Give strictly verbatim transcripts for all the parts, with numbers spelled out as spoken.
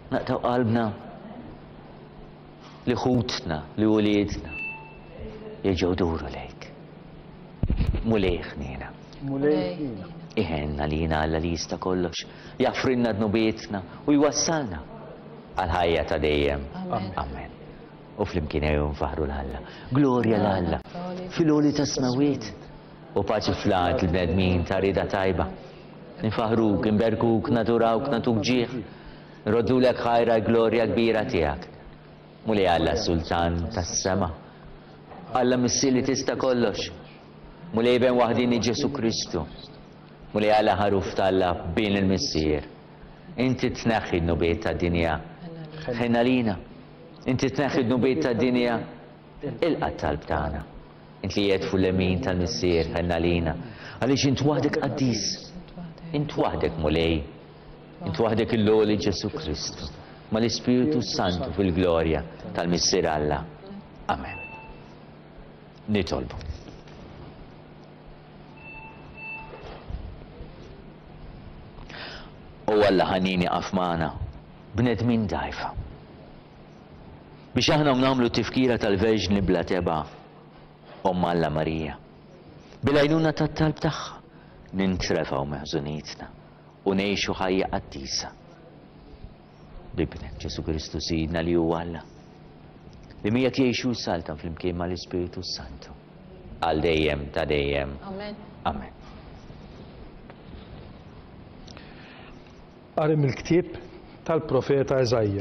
naqtaw qalbna li ħutna, li wliedna jerġgħu duru lejk. Mulej ħnina. Mulej ħnina. Iħenna li jina Alla li jista' kollox, jaffrinna dnubietna u jwassalna għal ħajja ta' dejjem. Amen. U flimkien ejju nfaħru l-Alla. Glorja l-Alla. Fil-għoli ta' smawiet u paċi flat l-bnedmin ta' rida tajba. Nfaħruk, nberkuk, naturawk, natuk ġieħ. Nroddulek ħajra glorja kbira tiegħek. Mulej Alla Sultan tas-sema. Alla missili tista' kollox. Mulej ben waħdini Ġesu Kristu. Mulej Alla ħaruf tal-la bin il-missier. Inti tneħħi n-nubiet ta' dinja. Ħenna lina. Inti tneħħi n-nubiet ta' dinja. Il-qat tal-btana. Inti li jedfu l-emin tal-missier ħenna lina. Għalix int waħdek qaddis. Int waħdek mulej. Int waħdek il-loli Ġesu Kristu. Ma l-Ispiritu Santu fil-glorja tal-missier Alla. Amen. Nitolbu. U Alla ħanini qafmana bnedmin dajfa. Biex aħna nagħmlu tifkira tal-Verġni bla teba Omma Alla Marija. Bil-għajnuna tat-talb tagħha nintrefaw meħżunietna u ngħixu ħajja qaddisa. Bibnek Ġesu Kristu Sidna li huwa Alla. Li miegħek jgħixu saltan flimkien mal-Ispiritu Santu. Għal dejjem ta' dejjem. Amen. Amen. Qarim il-ktieb tal-profeta Eżajja.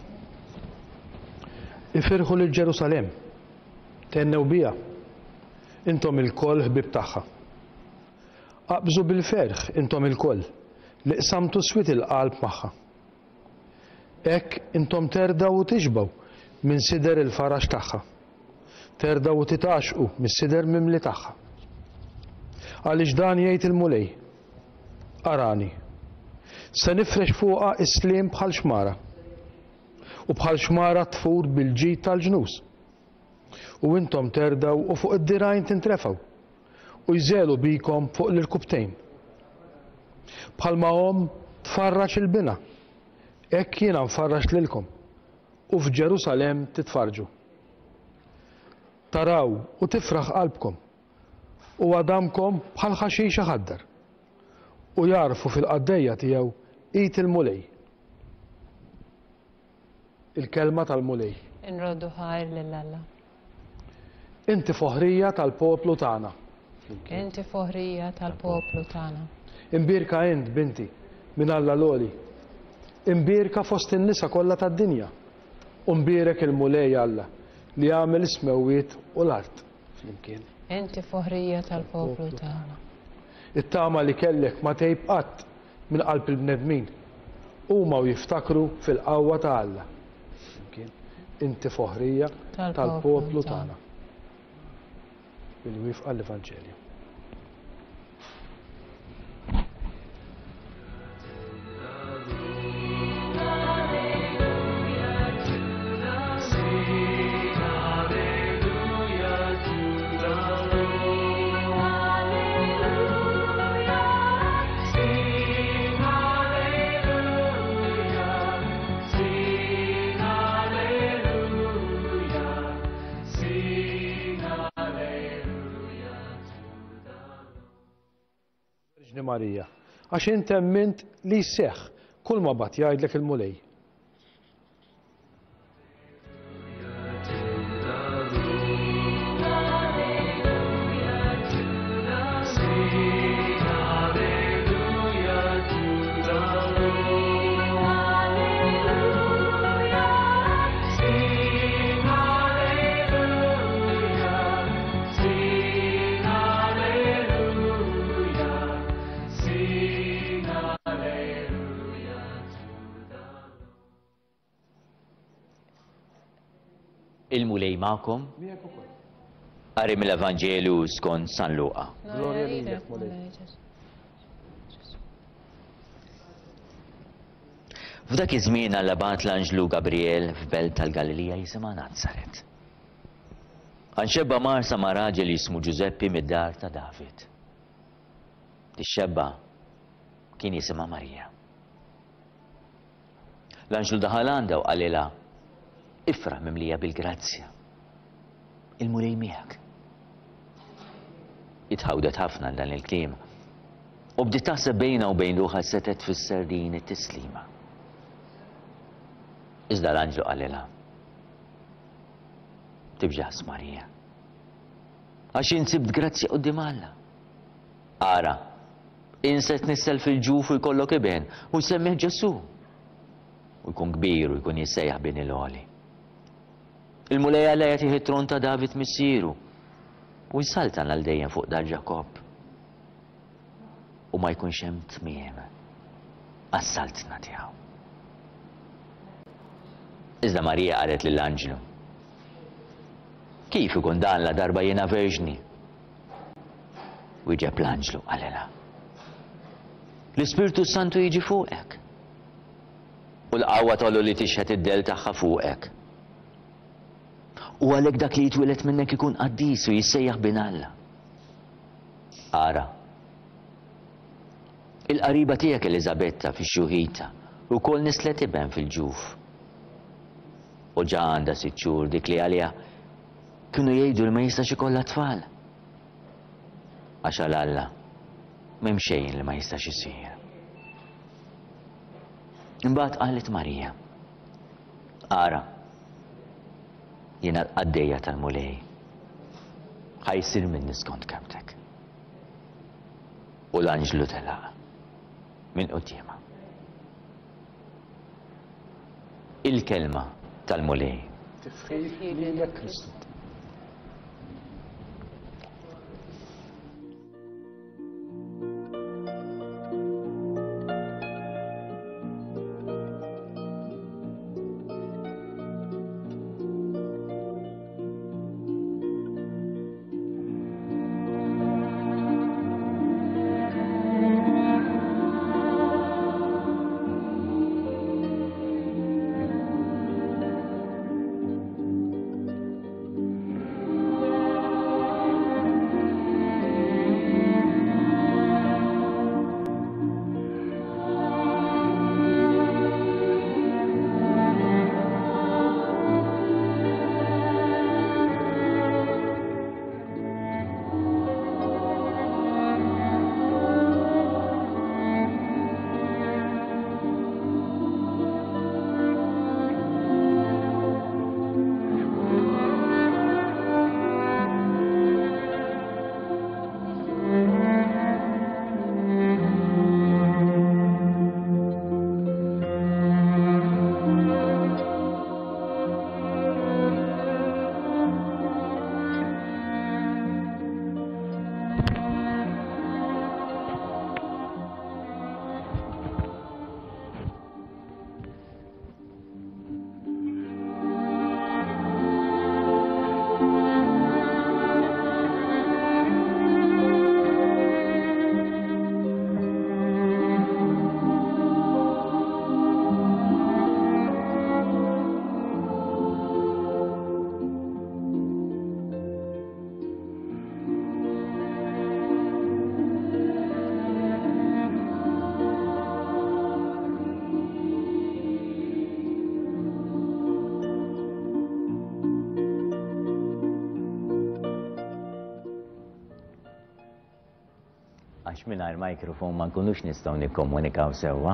Ifirħu lil Ġerusalem, tennew biha, intom il-koll ħbib tagħha. Aqbżu bil-ferħ intom il-koll li qsamtu swit il-qalb magħha. Hekk intom terdaw u tixbaw minn sider il-farax tagħha. Terdaw u titaxqu mis-sider mimli tagħha. Għaliex dan jgħid il-mulej. Arani. Se nifrex fuqha is-sliem bħal xmara. U bħal xmara tfur bil-ġid tal-ġnus. U intom terdaw u fuq id-dirajn tintrefaw. U jżelu bikom fuq l-irkubtejn. Bħalma hom tfarrax il-bina. Hekk jiena nfarrax lilkom. U f'Ġerusalem titfarġu. Taraw u tifraħ qalbkom. U għadamkom bħal ħaxixa ħaddar. U jarfu fil-qaddejja tiegħu qit il-mulej. Il-kelma tal-mulej. Inroddu ħajr lill-Alla. Inti foħrija tal-poplu tagħna. Inti foħrija tal-poplu tagħna. Imbirka int binti minn Alla loli. Imbirka fost in-nisa kollha tad-dinja. U mbirek il-mulej Alla li jagħmel ismewwiet u l-art flimkien. Inti foħrija tal-poplu tagħna. It-tama li kellek ma tgħib qatt minn qalb il-bnedmin huma jiftakru fil-qawwa ta' Alla. Inti foħrija tal-poplu tagħna. Bil-wifqa l-Evanġelju. Marija, għax inti emmint li jseħħ kull ma bat jgħidlek il-mulej. Il-mulej ma'kom. Qarim l-Evanġelu skont San Luqa. Glorja lilek, mulej. F'dak iż-żmien Alla bagħat l-Anġlu Gabriel f'belt tal-Galilija jisimha Nazzaret. Għanxebba marsa ma' raġel jismu Ġuseppi mid-dar ta' David. Tixxebba kien jisimha Marija. L-anġlu daħal u għalila ifra mimlija bil-grazzja. Il-mulej miegħek. Jitħawdet ħafna dan il-kliem. U bdiet taħseb bejna u bejn ruħha setet tfisser din it-tislima. Iżda l-anġlu għalila. Tibġaħs Marija. Għax insibt grazzja qudiem Alla. Ara, inset nissel fil-ġuf u jkollok iben u jsemmiħ Ġesu. U jkun kbir u jkun jissejjaħ bin il-għoli. Il-mulej Alla jagħtih it-tron ta' David missieru u jsaltan għal dejjem fuq dar Ġakob. U ma jkunx hemm tmiem għas-saltna tiegħu. Iżda Marija qalet lill-anġlu: kif ikun dan la darba jiena verġni? U jġeb l-anġlu għalila: l-Ispirtu Santu jiġi fuqek. U l-qawwa tollu li tixħet id-del tagħha fuqek. U għalhekk dak li jitwilet minnek ikun qaddis u jissejjaħ bin Alla. Ara, il-qariba tiegħek Elizabetta fix-xuħita ukoll nislet iben fil-ġuf. U ġa għandha sitt xhur dik li għaliha kienu jgħidu li ma jistax ikollha tfal. Għax għal Alla m'hemm xejn li ma jistax isir. Imbagħad qalet Marija: ara, jiena l-qaddejja tal-mulej ħajsir minni skont kemtek. U l-anġlu telaq minn qudiema. Il-kelma tal-mulej. Tifħir lilek Kristu. Għax mingħajr mikrofon ma nkunux nistgħu nikkomunikaw sewwa.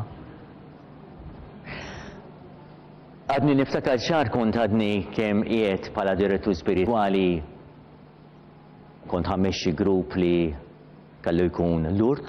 Għadni niftakar xahar kont għadni kemm qiegħed bħala direttur spiritwali kont ħammexxi grupp li kellu jkun Lurt.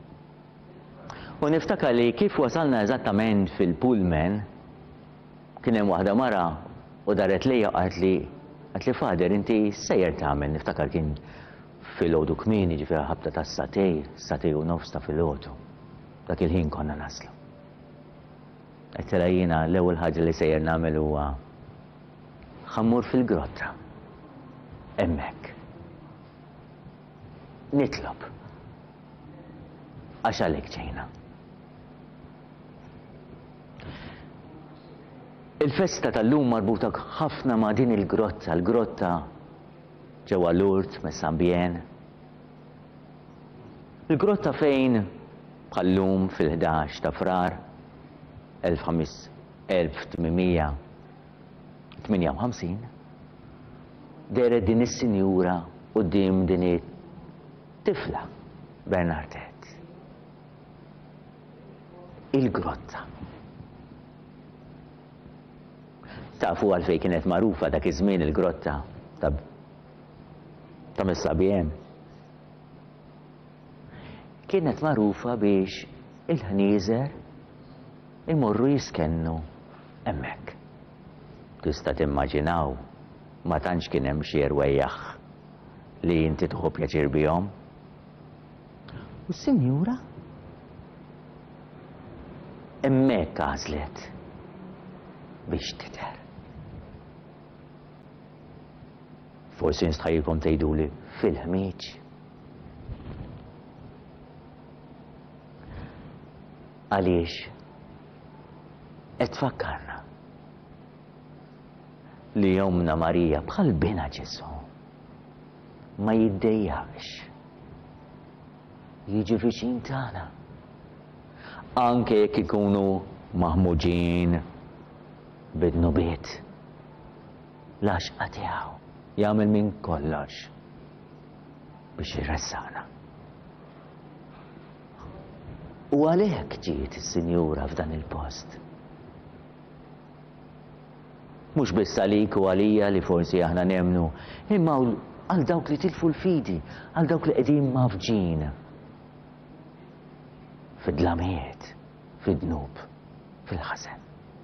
U niftakar li kif wasalna eżattament fil-pullman kien hemm waħda mara u daret lejja qalt li qalt li fader inti sejjer tagħmel, niftakar kien fil-għodu kmini ġifieri ħabta ta' satej, satej u nofs ta' fil-għodu. Dak il-ħin konna naslu. Għettela jiena l-ewwel ħaġa li sejjer nagħmel huwa ħammur fil-grotta. Hemmhekk. Nitlob. Għax għalhekk ġejna. Il-festa tal-lum marbuta ħafna ma' din il-grotta, l-grotta ġewwa Lourdes, Messambien. Il-grotta fejn bħallum fil-ħdax ta' frar elf ألف وثمانمئة وثمانية وخمسين deret din is-sinjura quddiem din it-tifla Bernardet. Il-grotta. Tafu għalfej kienet magħrufa dak iż-żmien il-grotta ta' ta' Messabien. Kienet magħrufa biex il-ħnieżer imorru jiskennu hemmhekk. Tista' timmaġinaw ma tantx kien hemm xi rwejjaħ li inti tieħu pjaċir bihom. U s-sinjura hemmhekk għażlet biex tidher. Forsi nistħajjilkom tgħiduli fil-ħmieġ. Għaliex qed tfakkarna li jomna Marija bħal bina Ġesu ma jiddejjax jiġi viċin tagħna anke jekk ikunu maħmuġin bid-nubiet l-għaxqa tiegħu jagħmel minn kollox biex jirressana. U għalhekk ġiet is-Sinjura f'dan il-post. Mhux biss għalik u għalija li forsi aħna nemnu, imma għal dawk li tilfu l-fidi, għal dawk li qegħdin mafġin. Fid-dlamiet, fid-dnub, fil-ħasen.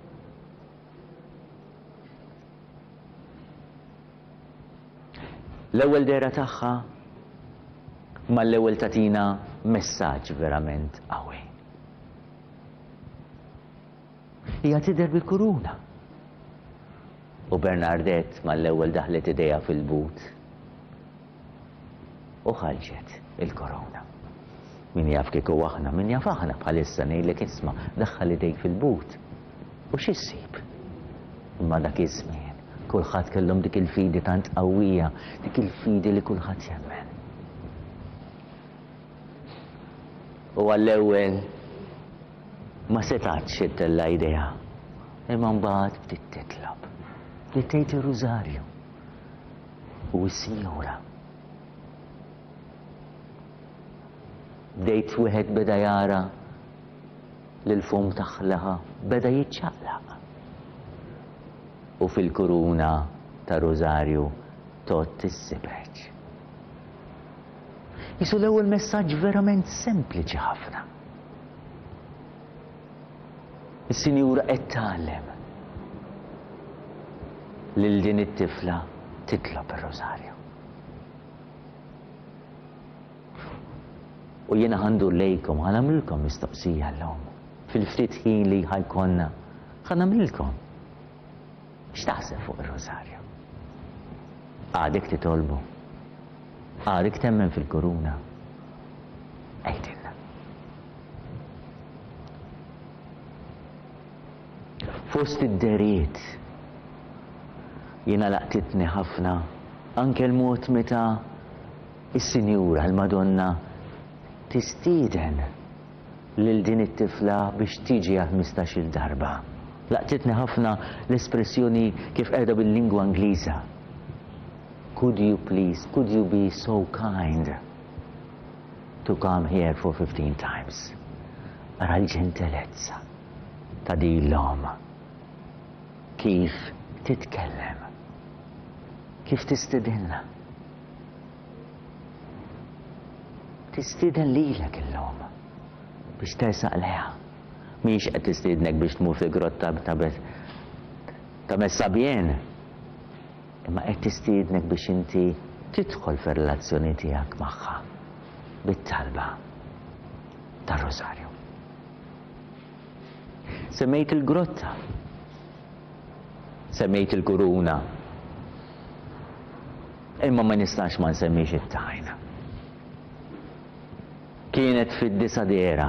L-ewwel dera tagħha ma l-ewwel tatina messaġġ verament qawwi. Hija tidher bil-kuruna. U Bernardet ma l-ewwel daħlet idejha fil-but u ħalġet il-korona. Min jaf kieku aħna, min jaf aħna bħalissa ngħidlek isma' daħħal idejk fil-but. U x'issib? Imma dak iż-żmien kulħadd kellhom dik il-fidi tant qawwija, dik il-fidi li kulħadd jemmen. U għall-ewwel ma setax ittella idea, imma mbagħad bdiet titlob li tgħid ir-rużarju u s-Sinjura. Bdejt wieħed beda jara li l-fum taħlaha beda jiċċaqlaq. U fil-kuruna ta' rużarju tot is-sibeġ. Jisu l-ewwel messaġġ verament sempliċi ħafna. Is-Sinjura qed tgħallem lil din it-tifla titlob ir-rużarju. U jiena ħandu lejkom ħanamlilkom mistoqsija llum. Fil-ftit ħin li ħajkonna ħanamlilkom. X'taħseb fuq ir-rużarju? Għadek titolbu. Għadek temmen fil-kuruna. Ejdilna. Fost id-deriet jiena laqtitni ħafna anke l-mod meta is-Sinjura l-Madonna tistieden lil din it-tifla biex tiġi għal ħmistax-il darba. Laqtitni ħafna l-espressjoni kif qiegħda bil-lingwa Ingliża. Could you please, could you be so kind to come here for fifteen times? Ara l-ġentelezza ta' di l-om. Kif titkellem. Kif tistidilna. Tistiden lilek il-lom biex tersaq leha. Miex qed tistidnek biex tmur fil-grotta ta' Messabien. Imma qed tistidnek biex inti tidħol fir-relazzjoni tiegħek magħha bit-talba tar-Rożarju. Semmejt il-grotta. Semmejt il-kuruna. Imma ma nistax ma nsemmix it-tajna. Kienet fid-disa dera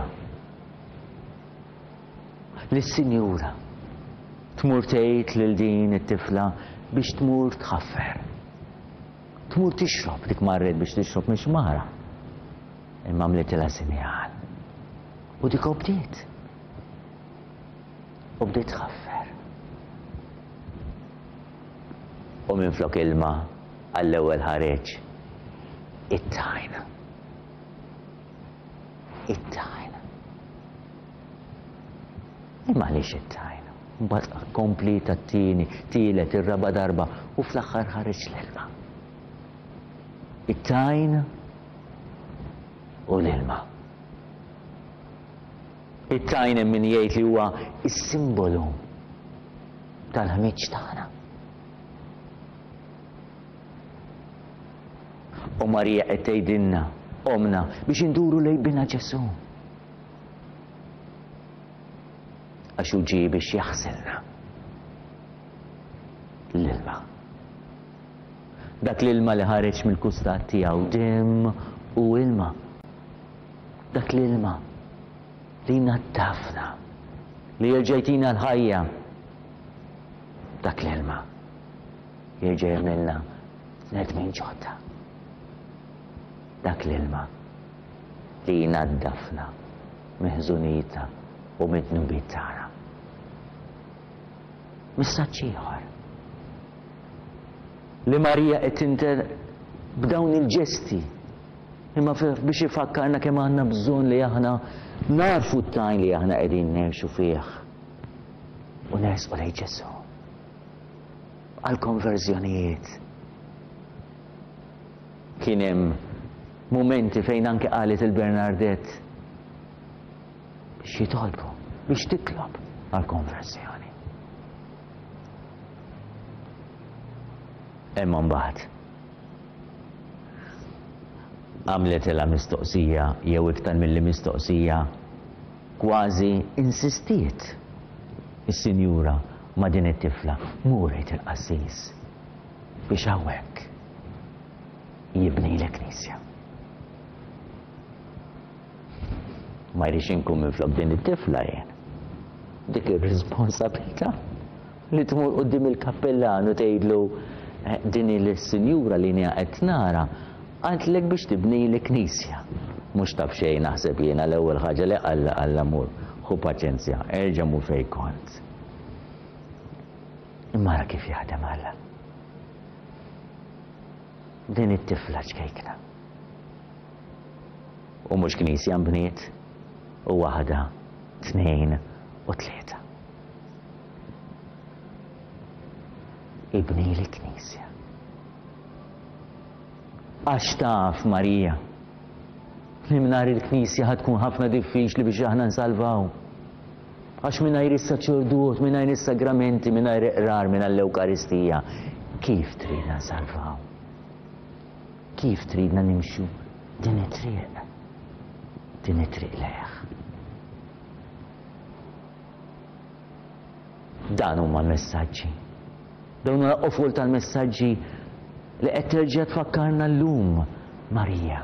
l-Sinjura tmur tgħid lil din it-tifla biex tmur tħaffer. Tmur tixrob, dik marret biex tixrob mhix mara. Imma mlitilha sinjal. U dik bdiet. u bdiet tħaffer. U minflok ilma għall-ewwel ħareġ it-tajn. It-tajn. Imma għaliex it-tajn? Mbagħad kompli tat-tieni, tielet, ir-raba' darba u fl-aħħar ħareġ l-ilma. It-tajn u l-ilma. It-tajn hemm min jgħid li huwa s-simbolu tal-ħmiġ tagħna. U Marija qed tgħidilna omna biex induru lejn bina Ġesu. Għax hu ġie biex jaħsilna l-ilma. Dak l-ilma li ħareġ mill-kustat tiegħu dim u ilma. Dak l-ilma li naddafna, li jerġajtina l-ħajja. Dak l-ilma jerġa' jagħmilna nedmin ġodda. Dak l-ilma li naddafna miħżunita u mid-dnubiet tagħna. Messaġġ ieħor li Marija qed tinter b'dawn il-ġesti imma biex ifakkarna kemm għandna bżonn li aħna narfu t-tajn li aħna qegħdin nerxu fih u nersqu lejn Ġesu għall-konverżjonijiet. Kien hemm momenti fejn anke qalet il-Bernardet biex jitolbu, biex titlob għall-konversjoni. Imma mbagħad għamlet ilha mistoqsija jew iktar milli mistoqsija kważi insistiet is-Sinjura ma' din it-tifla murejt il-qassis biex hawnhekk jibni l-Knisja. Ma jridx inkun minflok din it-tifla jien. Dik ir-responsabilità li tmur quddiem il-kappellan u tgħidlu din il-Sinjura li nija qed nara għandlek biex tibni l-Knisja. Mhux taf xejn naħseb jiena l-ewwel ħaġa li Alla Alla mur, ħu paċenzja, erġa' mur fejn kont. Imma ara kif jaħdem Alla. Din it-tifla ċkejkna. U mhux Knisja mbniet u waħda, tnejn u tlieta. Ibni l-Knisja. Għax taf Marija li mingħajr il-Knisja ħatkun ħafna diffiċli biex aħna nsalvaw. Għax mingħajr is-saċerdut, mingħajr is-sagramenti, mingħajr iqrar minn l-Ewkaristija, kif tridna nsalvaw? Kif tridna nimxu din it-triq? Din it-triq leħ. Dan huma messaġġi. Dawn l-qofol tal-messaġġi li qed terġa' tfakkarna llum Marija.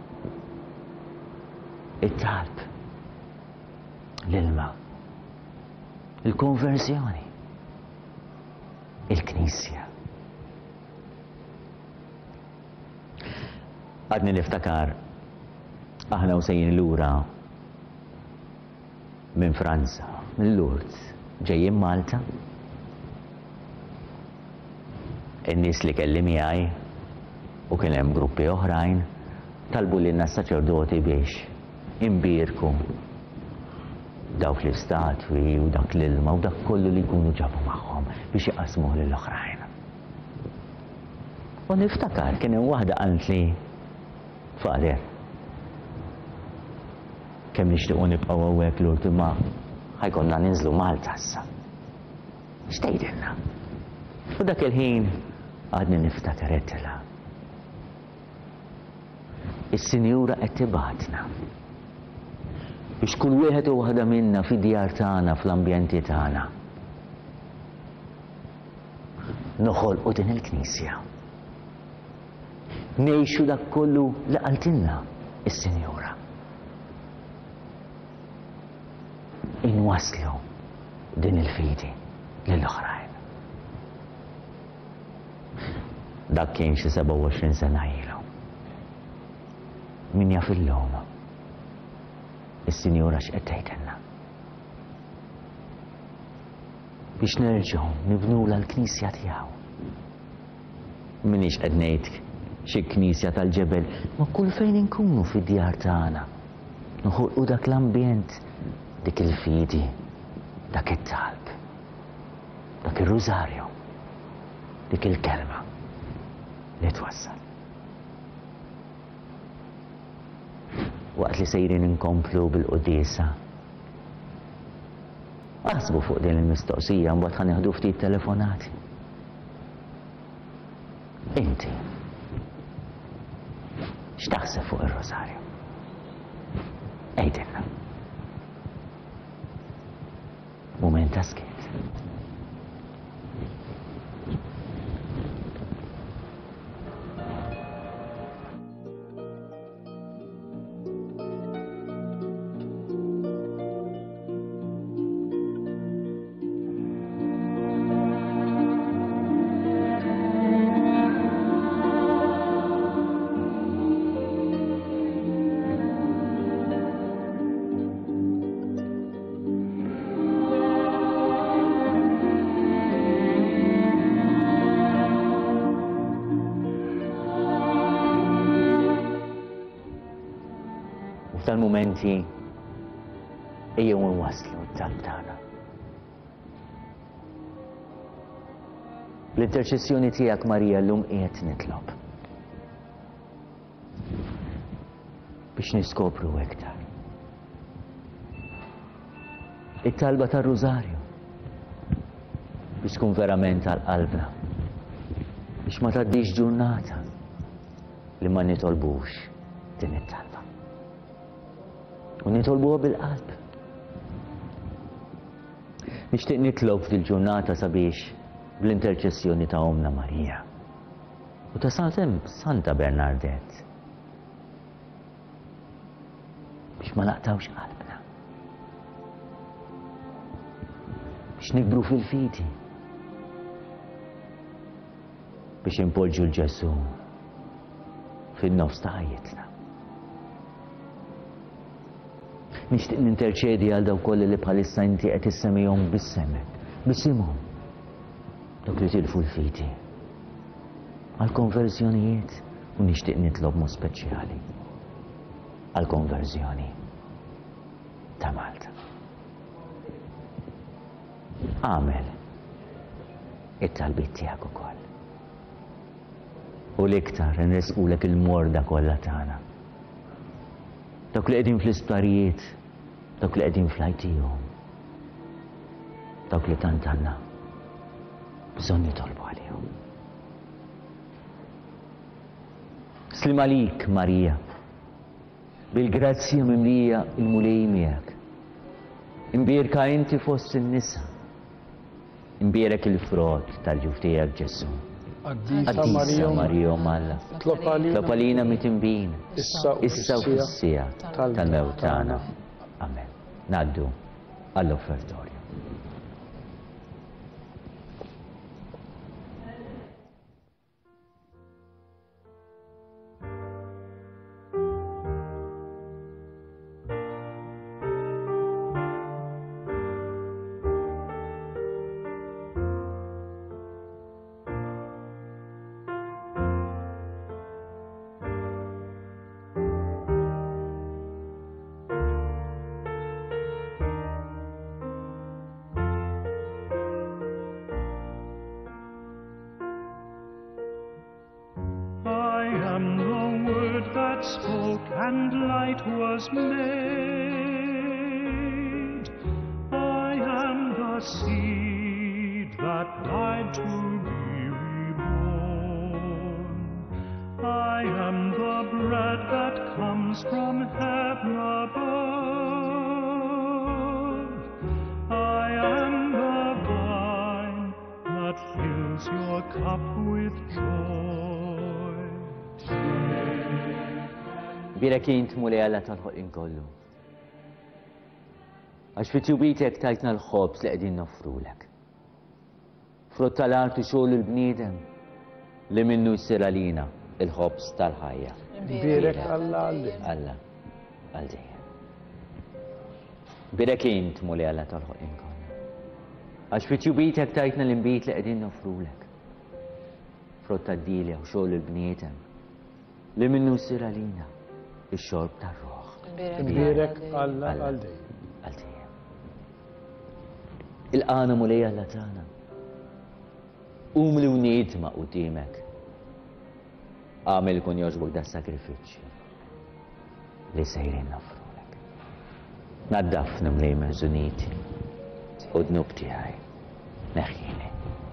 It-talb, l-ilma, il-konversjoni, il-Knisja. Għadni niftakar aħna u sejjin lura minn Franza, minn Lourdes, ġejjin Malta. In-nies li kelli miegħi u kien hemm gruppi oħrajn talbu lilna s-saċerdoti biex imbierku dawk l-istatwi u dak l-ilma u dak kollu li jkunu ġabu magħhom biex iqasmuh lill-oħrajn. U niftakar kien hemm waħda qalt li Fader, kemm nixtiequ nibqgħu hawnhekk Lourdes imma ħajkonna ninżlu Malta issa. X'tgħidilna? U dak il-ħin għadni niftakar qedtilha. Is-Sinjura qed tibgħatna biex kull wieħed u waħda minna fid-djar tagħna fl-ambjenti tagħna noħolqu din il-Knisja. Ngħixu dak kollu li qaltilna is-Sinjura. Inwasslu din il-fidi lill-oħrajn. Dak kien xi seba' u għoxrin sena ilu. Min jaf illum is-Sinjura x'qed tgħidilna. biex nerġgħu nibnula l-Knisja tiegħu. Minix qed ngħid xi Knisja tal-ġebel, ma kull fejn inkunu fid-djar tagħna. Noħolqu dak l-ambjent, dik il-fidi, dak it-talb, dak ir-rużarju, dik il-kelma li twassal. Waqt li sejrin inkomplu bil-qudisa. Aħsbu fuq din il-mistoqsija mbagħad ħanieħdu ftit telefonati. Inti x'taħseb fuq ir-Rosarju? Ejdilna. Mument ta' skiet. Tal-momenti ejjew nwaslu t-talb tagħna. L-interċessjoni tiegħek Marija llum qiegħed nitlob biex niskopru iktar. It-talba tar-Rużarju biex tkun verament għall-qalbna biex ma tgħaddix ġurnata li ma nitolbux din it-talba. U nitolbuha bil-qalb. Nixtieq nitlob fil-ġurnata sabiex bl-interċessjoni ta' Omna Marija u ta' Santa Bernardet biex ma naqtawx qalbna. Biex nikbru fil-fidi. Biex impoġġu l-Ġesu fin-nofs ta' ħajjitna. Nixtieq ninterċedi għal dawk kollha li bħalissa inti qed issemmihom bis-semek, bisimhom. Dawk li tilfu l-fidi. Għal konverżjonijiet u nixtieq nitlob mod speċjali. Għal konverżjoni ta' Malta. Għamel it-talbiet tiegħek ukoll. U l-iktar nresqulek il-morda kollha tagħna. Dawk li qegħdin fl-isptarijiet, dawk li qegħdin fl-ajtijhom, dawk li tant għandna bżonn nitolbu għalihom. Slim għalik, Marija, bil-grazzja mimlija il-mulej miegħek. Imbierka inti fost in-nisa. Imbierek il-frott tal-ġuf tiegħek Ġesu. Addisa Marija Malla, tlopalina mitimbin, issa u fissija tal-mewtana. Amen. Naddu għall-offertorju. Spoke and light was made. I am the seed that died to be reborn. I am the bread that comes from heaven above. I am the vine that fills your cup with joy. Birek int mulej Alla tal-ħolq inkollu. Għax fit-tjubitek tajtna l-ħobs li qegħdin noffrulek. Frott tal-art u xogħol il-bniedem li minnu jsir għalina il-ħobs tal-ħajja. Birek Alla għalli. Alla għal dejjem. Birek int mulej Alla tal-ħolq inkollu. Għax fit jubitek tajtna l-imbit li qegħdin nofrulek. Frott tad-dilja u xogħol il-bniedem li minnu ssir għalina ix-xorb tar-roħ. Imbirek Alla għal dejjem. Għal dejjem. Il-qana mulej Alla tagħna. Um li unidma qudiemek. Għamel kun jogħġbok da sakrifiċċju li sejrin nofrulek. Naddafni mlej meżuniti u dnub tiegħi. Neħjini.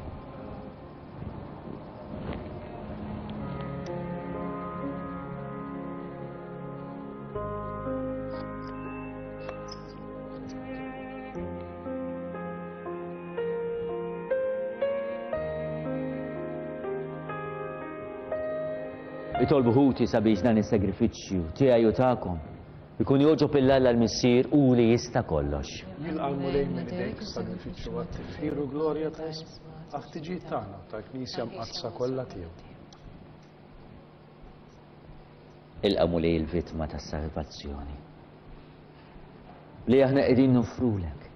Itolbu ħuti sabiex dan is-sagrifiċċju tiegħi u tagħkom ikun joġob il-Alla l-missier u li jista' kollox. Jilqalmu lejn minn idejk sagrifiċċju għat-tifħir u glorja ta' ism għat-tiġijiet tagħna tal-Knisja mqaddsa kollha tiegħu. Ilqamu lej il-vittma tas-salvazzjoni li aħna qegħdin nofrulek.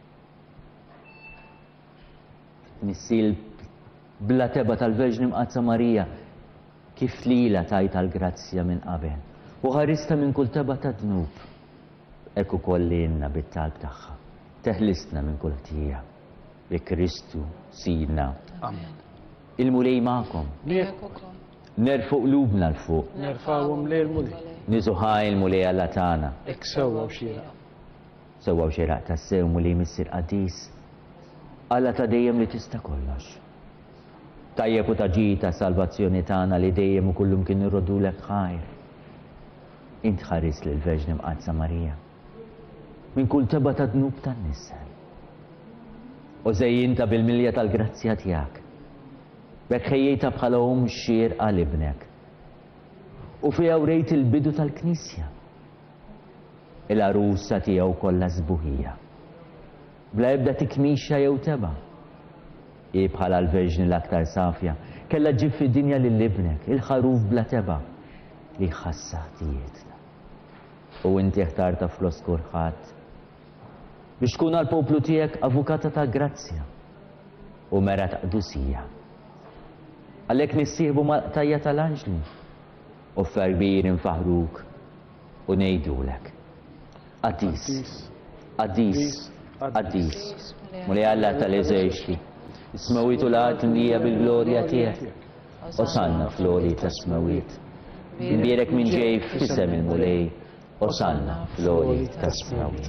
Missil bla teba tal-Verġni Mqazza Marija kif lila tajt għal-grazzja minn qabel u ħarista minn kull teba ta' dnub. Ekku kollinna bit-talb tagħha. Teħlisna minn kull tija bi Kristu sidna. Amen. Il-mulej magħkom. Nerfu qlubna l-fuq. Nerfawhom lejn mulej. Niżuħaj il-mulej Alla tagħna. Ek sewwa xieraq. Sewwa xieraq tas-sew mulej missier qadis. Alla ta' dejjem li tista' kollox. Tajjeb u taġi ta' salvazzjoni tagħna li dejjem u kullum kien irrodulek ħajr. Int ħaris lil Verġni Mqazza Marija minn kull teba ta' dnub tan-nisa. U żejjinta bil-milja tal-grazzja tiegħek. Bekk ħejjejta bħala um xierqa għal ibnek. U fiha wrejt il-bidu tal-Knisja. Il-arusa tiegħu kollha żbuħija. Bla ebda tikmixxa jew teba'. I bħala l-Verġni l-aktar safja, kella ġib fid-dinja lill-ibnek, il-ħaruf bla teba li ħassatijietna. U inti ħtarta fl-oskur ħadd biex tkun għal-poplu tiegħek avukata ta' grazzja u mera ta' qdusija. Għalhekk nissieħbu mal-qtajja tal-anġli u ferbir infaħruk u ngħidulek. Qaddis, qaddis, qaddis, mulej Alla tal-eżerċiti. Ismawitu l-għat mlija bil-glorja tiegħek. Osanna fl-għoli ta' smawit. Imbierek minn ġej f'isem il-mulej. Osanna fl-għoli ta' smawit.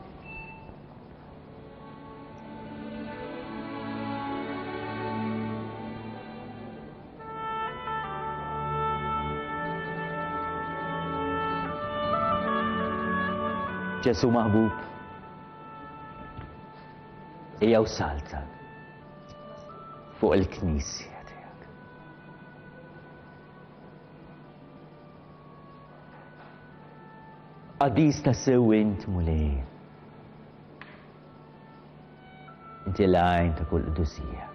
Ġesu maħbub. Ejja u salta fuq il-Knisja tiegħek. Qaddis ta' sew int mulej. Inti l-għajn ta' kull qdusija.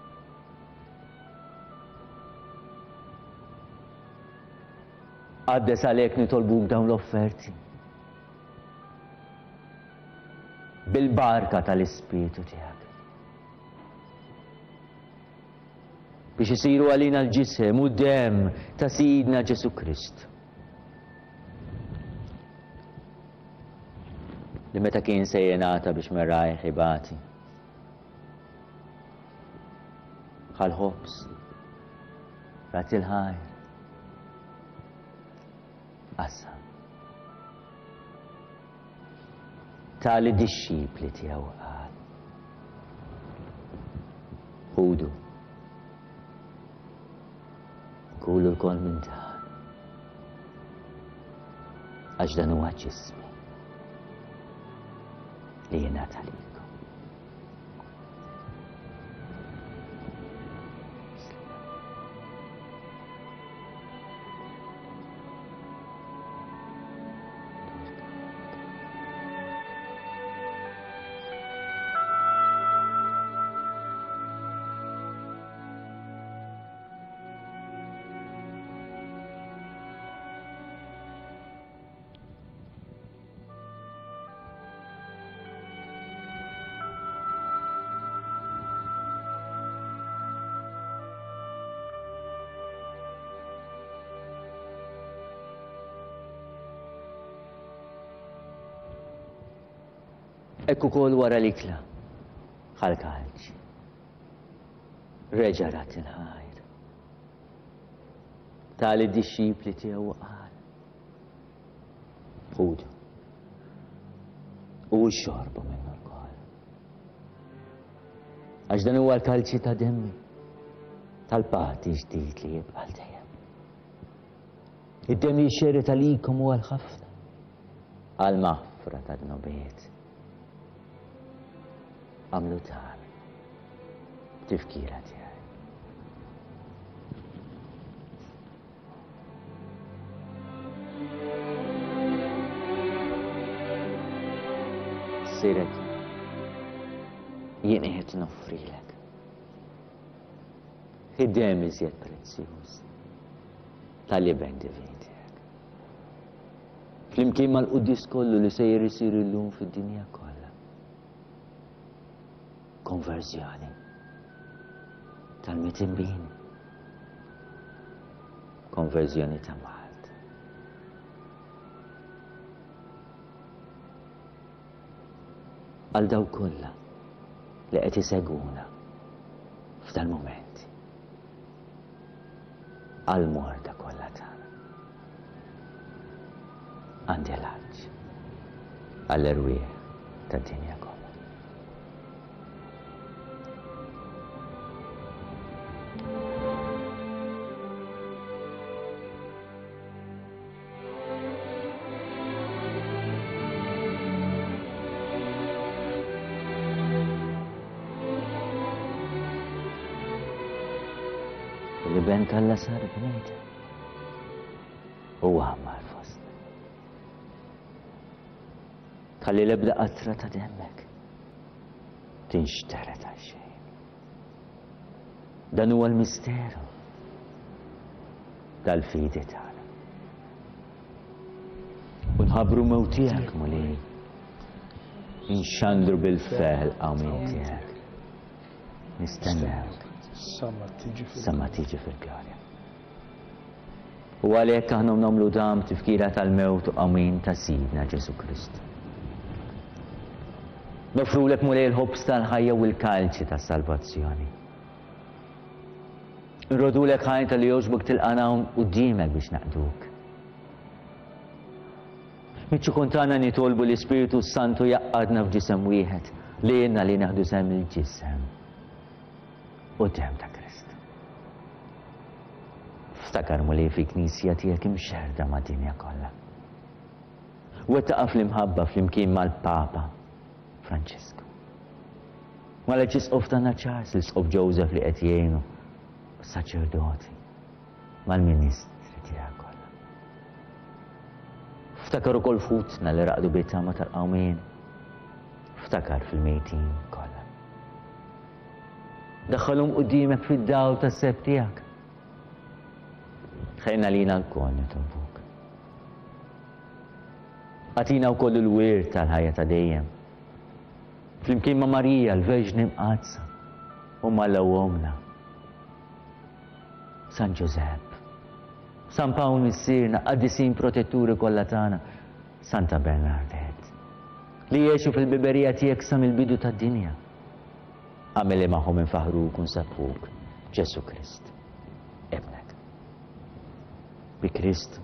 Qaddes għalhekk nitolbuk dawn l-offerti. Bil-barka tal-Ispiritu tiegħek. Biex isiru għalina l-ġisem u d-dem ta' Sidna Ġesu Krist. Li meta kien sejjenata biex merraj ħibati. Ħal-ħobs, rat il-ħajr, qassa. Tali disċipli tiegħu qal. Ħudu. Kulu l-kol minn dan. Għax dan huwa ġismi li jingħata likom. Ekku kol wara l-ikla. Ħal-kalċ. Reġarat il-ħajr. Tali d-disċipli tiegħu qal. Ħudu. U xorbu minnu l-kol. Għax dan huwa l-kalċi ta' demmi. Tal-pati ġdid li jibqa' dejjem. Id-demmi xeri tal-ikom huwa l-ħafna. Għal-maħfra ta' d-nobiet. Għamlu tal. Tifkira tiegħi. Siret, jien qed noffrilek. Id-dem iżjed prezzjuż tal-li bendi vejtek. Flimkien mal-quddis kollu li sejjer isir illum fid-dinja kollha. Konverżjoni tal-mitimbin. Konverżjoni ta' Malta. Għal daw kollha li qed isegwuna f'dal-momenti. Għal morda kollha tagħna. Għandi l-ħaġġ għall-erwieħ tad-dinja kollha. Ben kalla sar bnejta. U għammar fost. Kalli lebda qatra ta' demmek. Tinxteret għal xejn. Dan huwa l-misteru tal-fidi tagħna. U nħabbru mewtiegħek mulej. Inxandru bil-feħl għawmin tiegħek. Nistennewk. Samma tiġi fil-glorja. U għalhekk aħna nagħmlu dam tifkira tal-mewt u qawmin ta' Sidna Ġesu Kristu. Nofrulek mulej il-ħobbs tal-ħajja u l-kalċi tas-salvazzjoni. Nrodulek ħajta li jogħġbok tilqana quddiemek biex naqduk. Miċċu kontana nitolbu l-Ispiritu Santu jaqqadna f'ġisem wieħed li jenna li naħdu sem il-ġisem. U dem ta' Krist. Ftakar mu li fi knisja tiegħek imxerda ma' dinja kollha. Wettaqa fl-imħabba fl-imkien mal-Papa Franċisku. Mal-Eċisqof tagħna Charles, l-Isqof Joseph li qed jgħinu, saċerdoti, mal-Ministri tiegħek kollha. Ftakar ukoll futna li raqdu bit-tama tal-qawmien. Ftakar fil-mejtin kollha. Daħħalhom qudiemek fid-dawl tas-seb tiegħek. Ħejna lina l-kol nitolbuk. Għatina wkoll il-wirt tal-ħajja ta' dejjem. Flimkien ma' Marija l-Verġni mqazza u mal-ewwomna. San Giuseppe, San Pawl missierna, qaddisin protetturi kollha tagħna, Santa Bernardet. Li jgħixu fil-biberija tiegħek sa mill-bidu tad-dinja. Għamil li maħum infaħruk u nsabħuk Ġesu Krist, ibnek. Bi Kristu,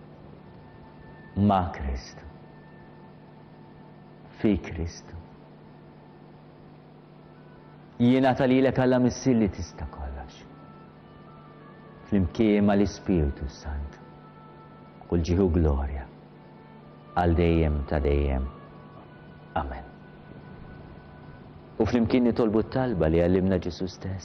ma' Kristu, fi Kristu. Jiena talilek Alla missir li tista' kollox. Flimkien ma' l-Ispiritu Sant. Kull ġieħu glorja għal dejjem ta' dejjem. Amen. U flimkien nitolbu t-talba li għallimna Ġesu stess.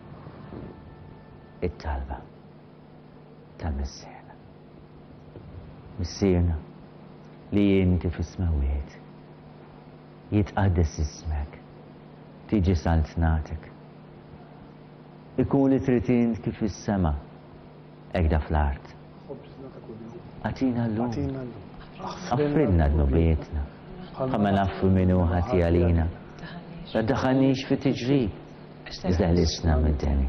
It-talba tal-Missierna. Missierna li jinti fis-smawiet. Jitqaddes ismek. Tiġi saltnatek. Ikun li tritin kif is-sema. Ekda fl-art. Għatina l-lum. Affridna d-nubietna. Ħamma naffu minu ħati għalina. La daħanix fi tiġrib. Iżda ħlisna minn deni.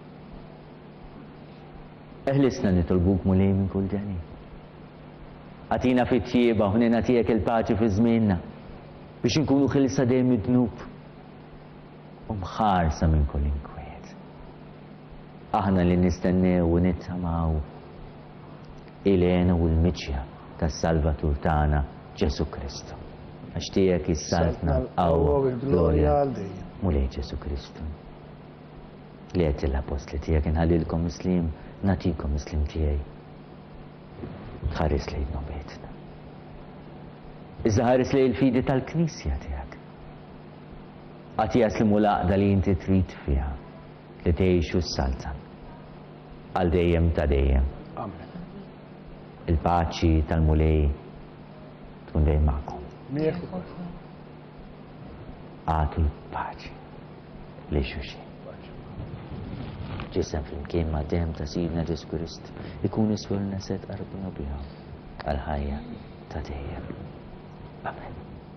Eħlisna nitolbuk mulej minn kull deni. Għatina fi tjieba, ħunina tijek il-paċi fi żmienna. biex nkunu ħilsa dejjem id-dnub u mħarsa minn kull inkwiet. Aħna li nistennew u nittamaw il-għena u l-miċja tas-Salvatur tagħna Ġesu Kristu. Għax tiegħek issaltna qawwa u l-glorja mulej Ġesu Kristu. Li għedt l-apostli tiegħek inħallilkom muslim, natikom muslim tiegħi. Tħares lejn nobetna. Iżda ħares lejn il-fidi tal-Knisja tiegħek. Għati jaslimu laqda li inti trid fiha li tgħixu s-saltan għal dejjem ta' dejjem. Amen. Il-paċi tal-mulej tkun dejjem magħkom. Għatu l-paċi li xulxin. Ġisem flimkien ma' dem ta' Sidna Ġesu Krist ikun iswilna set qarbuna biha għal-ħajja ta' dejjem. Amen.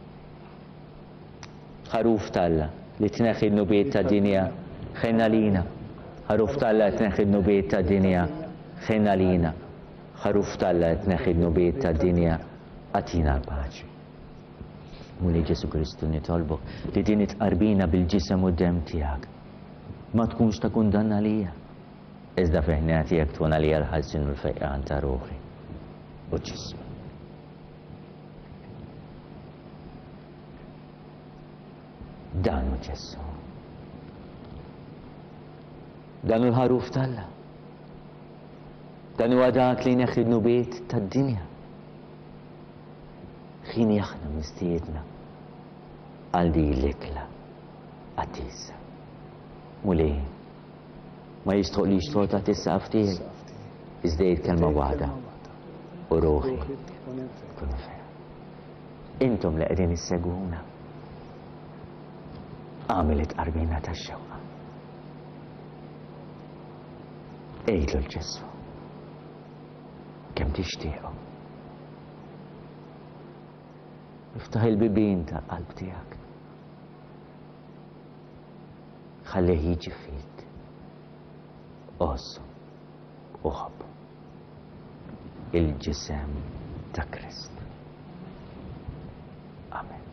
Ħaruf Talla li tneħħi n-nubiet ta' dinja ħenna lina. Ħaruf Talla li tneħħi n-nubiet ta' dinja ħenna lina. Ħaruf Talla li tneħħi n-nubiet ta' dinja għatina l-paċi. Muli Ġesu Kristu nitolbok li din itqarbina bil-ġisem u d-dem tiegħek. Ma tkunx ta' kundanna lija. Iżda feħna tiegħek tkun għalija l-ħalsin u l-fejqan ta' ruħi u ġismi. Dan u Ġesu. Dan u l-ħaruf Talla. Dan u għadak li neħi n-nubiet tad-dinja. Ħin jaħna mistiedna għal di l-ikla għattisa. Mulej, ma jistħuq li jistħuq ta' tissa għaftijek, iżdejt kelma wahda u ruħi kunu feja. Intom li qegħdin isseguna għamilet qarbina ta' xewqa. Ejlu l-Ġesu kemm tixtiequ. Iftaħ il-bibin ta' qalb tiegħek. Ħallih jiġi fik. Osu u ħobb. Il-ġisem ta' Krist. Amen.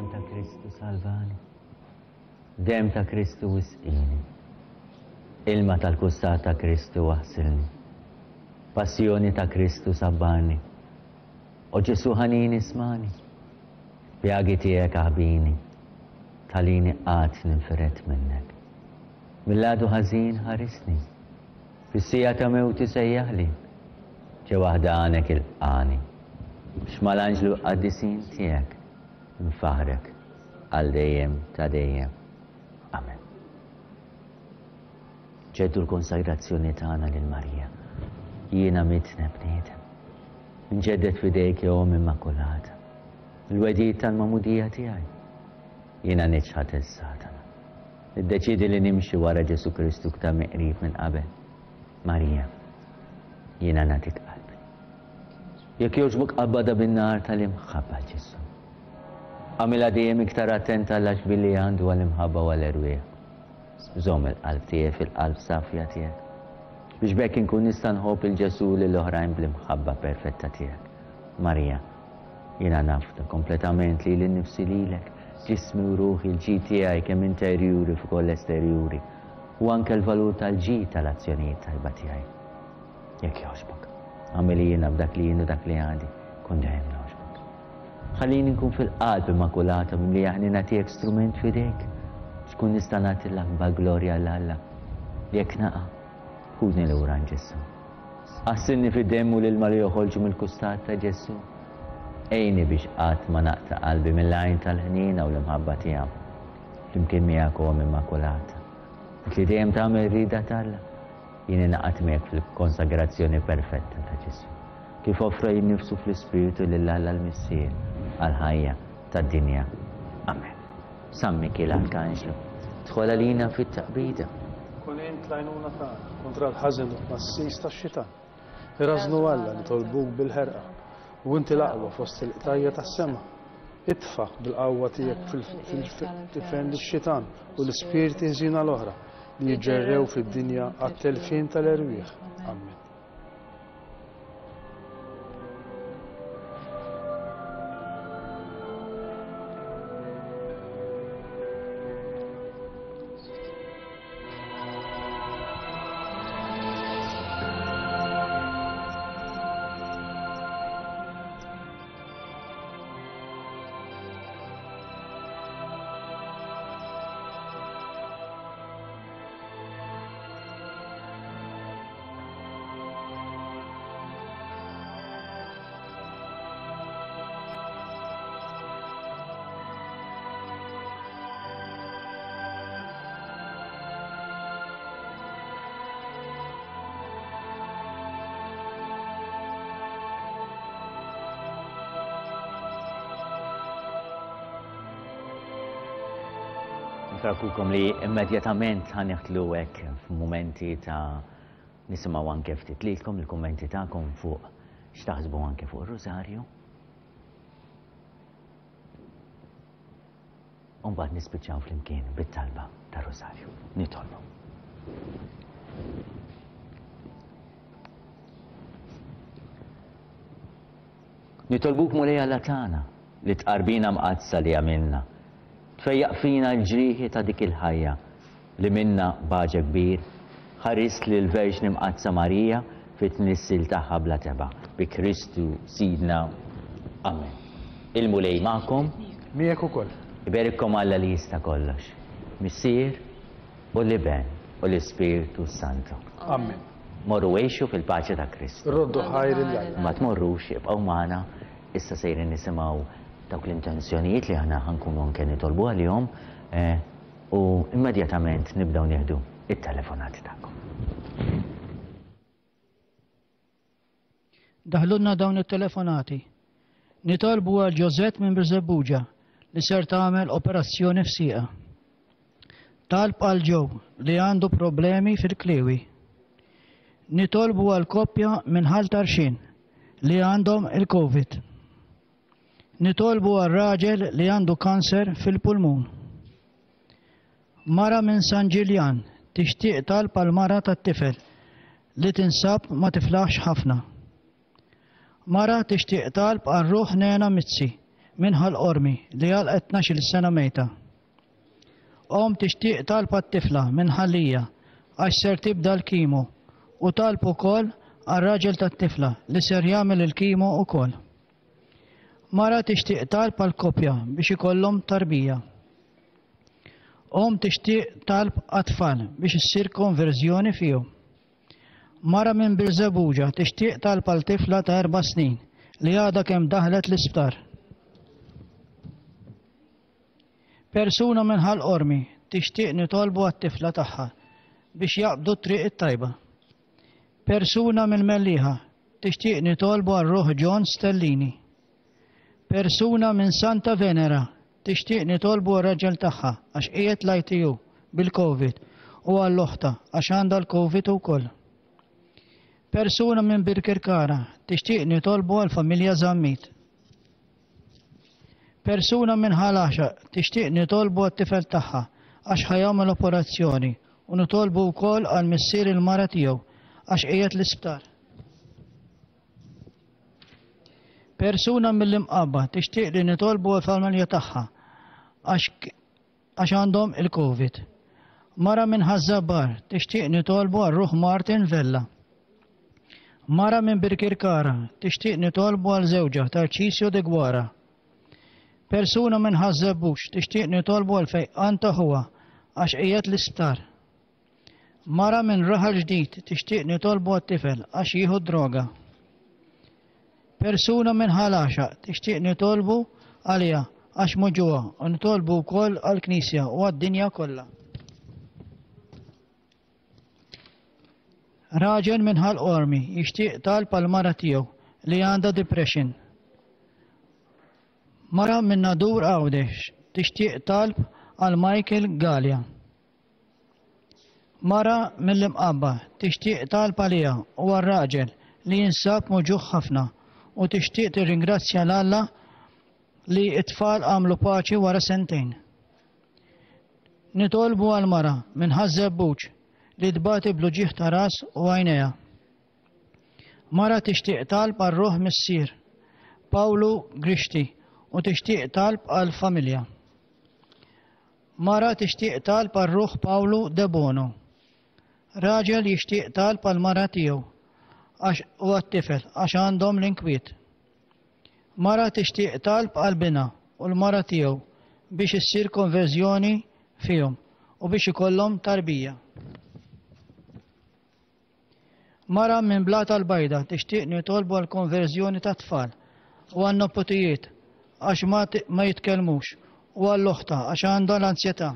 ta' Kristu salvani, dem ta' Kristu wisqini, ilma tal-kustat ta' Kristu waħsilni, passjoni ta' Kristu sabbani, o Ġesu ħanini smani, pjagi tiegħek aħbini, talini qatt ninferet minnek. Mill-għadu ħażin ħarisni, fis-sija ta' mewti sejjaħli, ġe waħda għanek il-qani, x'mal-anġlu qaddisin tiegħek, nfaħrek għal dejjem ta' dejjem. Amen. ġeddu l-konsagrazzjoni tagħna lil Marija. Jiena mitna bniedem. Nġeddet fidejk jom immakulata. Il-wedid tal-mamudija tiegħi. Jiena niċħat il-Satana. Iddeċidi li nimxi wara Ġesu Kristu ktar miqrib minn qabel. Marija, jiena natik qalbi. Jekk jogħġbok qabada bin-nar tal-imħabba Ġesu. Għamila dejjem iktar attenta għall billi għandu għal-imħabba u għal-erwieħ. Żomm il-qalb tiegħek fil-qalb safja tiegħek. Biex bekk inkun nista' nħobb il-Ġesu lill-oħrajn bl-imħabba perfetta tiegħek. Marija, jiena nafta kompletament li l-nifsi lilek, ġismi u ruħi l-ġid tiegħi kemm interjuri fuq l-esterjuri u anke l-valur tal-ġid tal-azzjonijiet tal-ba tiegħi. Jekk jogħġbok, għamel jiena b'dak li jien u dak li għandi, kun dejjem jogħġbok. Ħallini nkun fil-qalb immakulata milli aħni nagħtik strument f'idejk. Xkun nista' nagħti l-akbar glorja l-Alla. Jekk naqa' ħudni lura Ġesu. Assinni fid-demmu l-ilma li joħolġu mill-kustat ta' Ġesu. Ejni biex qatt ma naqta' qalbi mill-għajn tal-ħnina u l-imħabba tiegħu. Flimkien miegħek huwa immakulata. Dik li dejjem tagħmel rida tal-Alla. Jien naqgħet miegħek fil-konsagrazzjoni perfetta ta' Ġesu. Kif offra jinnifsu fl-Ispiritu lill-Alla l-Missier għal-ħajja tad-dinja. Amen. Sammi kiel Arkanġlu, tħol għalina fit-taqbida. Kun int lajnuna tagħna kontra l-ħażen u t-nassis tax-xitan. Irrażnu Alla li tolbuk bil-ħerqa u inti l-aqwa fost il-qtajja tas-sema. Itfa' bil-qawwa tiegħek fil-tifend ix-xitan u l-ispirti ħżina l-oħra li jġerrew fid-dinja għat-telfin tal-erwieħ. Amen. Ntrakukom li immedjatament ħaneħtlu hekk f'mumenti ta' nisimgħu anke ftit lilkom il-kummenti tagħkom fuq x'taħsbu anke fuq ir-Rożarju. U mbagħad nispiċċaw flimkien bit-talba tar Rożarju. Nitolbu. Nitolbuk mulej Alla tagħna li tqarbina mqazza li għamilna. Tfejjaq fina l-ġrieħi ta' dik il-ħajja li minna baġa kbir ħaris li l-Verġni Mqazza Marija fit-tnissil tagħha bla teba' bi Kristu Sidna. Amen. Il-mulej magħkom. Miegħek ukoll. Iberikkom Alla li jista' kollox. Missier u l-Iben u l-Ispiritu Santo. Amen. Morru għexu fil-paċi ta' Kristu. Roddu ħajr il-lajla. Ma tmorrux jibqgħu magħna issa sejrin nisimgħu dawk l-intenzjonijiet li aħna ħankunu anke nitolbu għalihom u immedjatament nibdew nieħdu it-telefonati tagħkom. Daħlunna dawn it-telefonati. Nitolbu għal Ġozett minn Biżebbuġa li ser tagħmel operazzjoni f'sieqa. Talb għal ġew li għandu problemi fil-kliewi. Nitolbu għal koppja minn Ħaltarxin li għandhom il-Covid. Nitolbu għal raġel li għandu kanser fil-pulmun. Mara minn San Ġiljan tixtieq talb għal mara tat-tifel li tinsab ma tiflaħx ħafna. Mara tixtieq talb għal ruħ nena Mizzi minħa l-qormi li għal etnax-il sena mejta. Om tixtieq talba t-tifla minn ħallija għax ser tibda l-kimu u talb ukoll għar-raġel tat-tifla li ser jagħmel il-kimu ukoll. Mara tixtieq talb għall-koppja biex ikollhom tarbija. Om tixtieq talb għat-tfal biex issir konverżjoni fihom. Mara minn Bilżebbuġa tixtieq talb għall-tifla ta' erba' snin li għadha kemm daħlet l-isptar. Persuna minn ħall-qormi tixtieq nitolbu għat-tifla tagħha biex jaqbdu t-triq it-tajba. Persuna minn Melliħa tixtieq nitolbu għar-Ruħ John Stellini. Persuna minn Santa Venera tixtieq nitolbu għar-raġel tagħha għax qiegħed l-I T U bil-Covid u għall-oħta għax għandha l-Covid ukoll. Persuna minn Birkirkara tixtieq nitolbu għall-familja Żammit. Persuna minn Ħalaxa tixtieq nitolbu għat-tifel tagħha għax ħajjagħmel operazzjoni u nitolbu wkoll għal missier il-mara tiegħu għax qiegħed l-isptar. Persuna mill-imqabba tixtieq li nitolbu għall-familja tagħha għax għandhom il-Covid. Mara minn Ħażabbar tixtieq nitolbu għar-Ruħ Martin Vella. Mara minn Birkirkara tixtieq nitolbu għal żewġa Tarċisio de Gwara. Persuna minn Ħażabbux tixtieq nitolbu għal fejqan ta' huwa għax qiegħed l-isptar. Mara minn Raħal Ġdid tixtieq nitolbu għat-tifel għax jieħu droga. Persuna minn Ħalaxa tixtieq nitolbu għaliha għax muġuha u nitolbu wkoll għall-Knisja u għad-dinja kollha. Raġel minn ħall-qormi jixtieq talb għall-mara tiegħu li għandha depression. Mara minn Nadur Għawdex tixtieq talb għal Michael Gallia. Mara mill-imqabba tixtieq talb għaliha u għar-raġel li jinsab muġuh ħafna u tixtieq tirringrazzja l-Alla li t-tfal għamlu paċi wara sentejn. Nitolbu għal-mara minn Ħażabbuġ li tbati bluġieħ ta' ras u għajnejha. Mara tixtieq talb għar-Ruħ missier Pawlu Grixti u tixtieq talb għall-familja. Mara tixtieq talb għar-Ruħ Pawlu De Bono. Raġel jixtieq talb għall-mara tiegħu u għat-tifel għax għandhom l-inkwiet. Mara tixtieq talb għall-bina u l-mara tiegħu biex issir konverżjoni fihom u biex ikollhom tarbija. Mara minn Blata l-Bajda tixtieq nitolbu għall-konverżjoni ta' tfal u għan-nopotijiet għax ma jitkellmux u għall-oħta għax għandha l-ansjetà.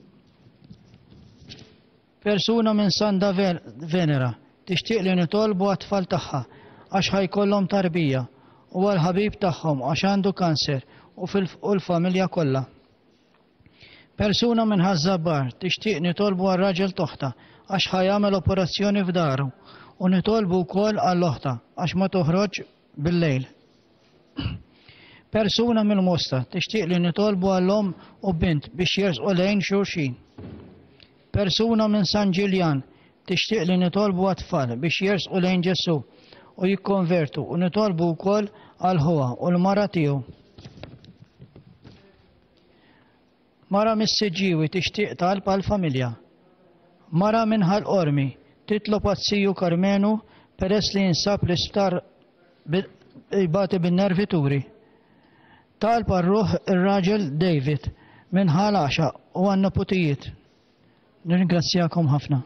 Persuna minn Santa Venera tixtieq li nitolbu għat-tfal tagħha għax ħajkollhom tarbija u għall-ħabib tagħhom għax għandu kanser u l-familja kollha. Persuna minn Ħażabbar tixtieq nitolbu għar-raġel toħta għax ħajjagħmel operazzjoni f'daru u nitolbu wkoll għall-oħta għax ma toħroġ bil-lejl. Persuna mill-Mosta tixtieq li nitolbu għall-om u bint biex jersqu lejn xulxin. Persuna minn San Ġiljan tixtieq li nitolbu għat-tfal biex jersqu lejn Ġesu u jikkonvertu u nitolbu wkoll għal huwa u l-mara tiegħu. Mara mis-Siġġiewi tixtieq talb għall-familja. Mara minn ħall-qormi titlob għat-Siju Karmenu peress li jinsab l-isptar jbati bin-nervituri. Talb għar-Ruħ ir-raġel David minn Ħalaxa u għan-nopotijiet. Nirringrazzjakom ħafna.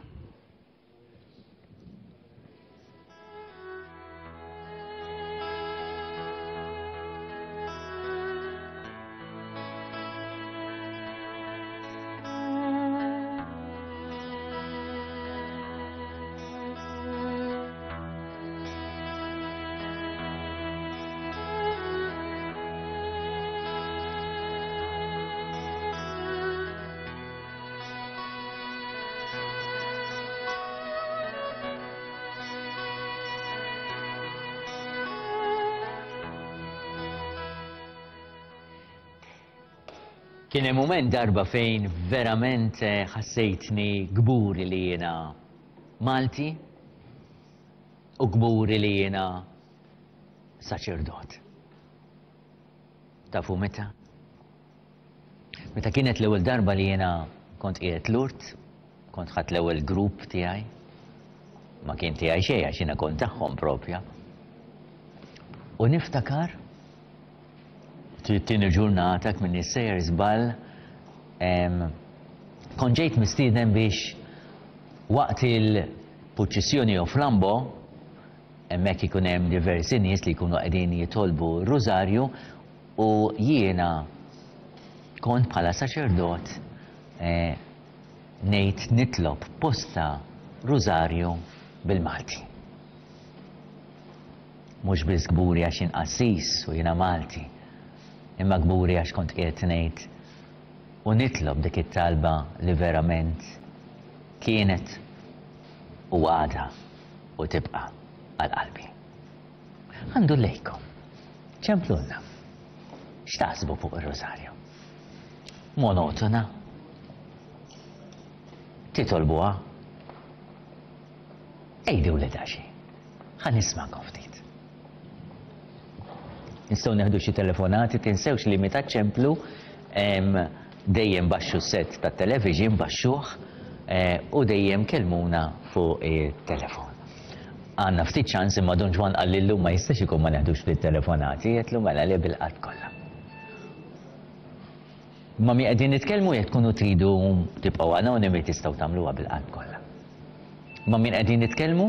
Kien hemm mument darba fejn verament ħassejtni gburi li jiena Malti u gburi li jiena saċerdot. Tafu meta? Meta kienet l-ewwel darba li jiena kont qiegħed lurt, kont ħadd l-ewwel grupp tiegħi. Ma kien tiegħi xejn għax jiena kont tagħhom propja. U niftakar tieni ġurnata minn is-sejjer żball kont ġejt mistieden biex waqt il-puċċissjoni u flambo hemmhekk ikun hemm diversi nies li jkunu qegħdin jitolbu r-rużarju u jiena kont bħala saċerdot ngħid nitlob posta rużarju bil-Malti. Mhux biss kburi għax inqassis u jiena Malti, imma kburi għax kont qiegħed ngħid u nitlob dik it-talba li verament kienet u għada u tibqa' għal qalbi. Għandu lejkom, ċemplunna, x'taħsbu fuq ir-Rożarju? Monotona? Titolbuha? Ejdew li daxi, ħan nismakom ftit. Nistgħu neħdu xi telefonati, tinsewx li meta ċemplu dejjem baxxu set tat television baxxuh u dejjem kelmuna fuq il-telefon. Għanna ftit ċans imma Don Ġwan għallillu ma jistax ikun ma neħdux fit-telefonati, jgħetlu mela li bil-qatt kollha. Ma mi qegħdin nitkellmu jekk tkunu tridu tibqgħu anonimi tistgħu tagħmluha bil-qatt kollha. Ma min qegħdin nitkellmu?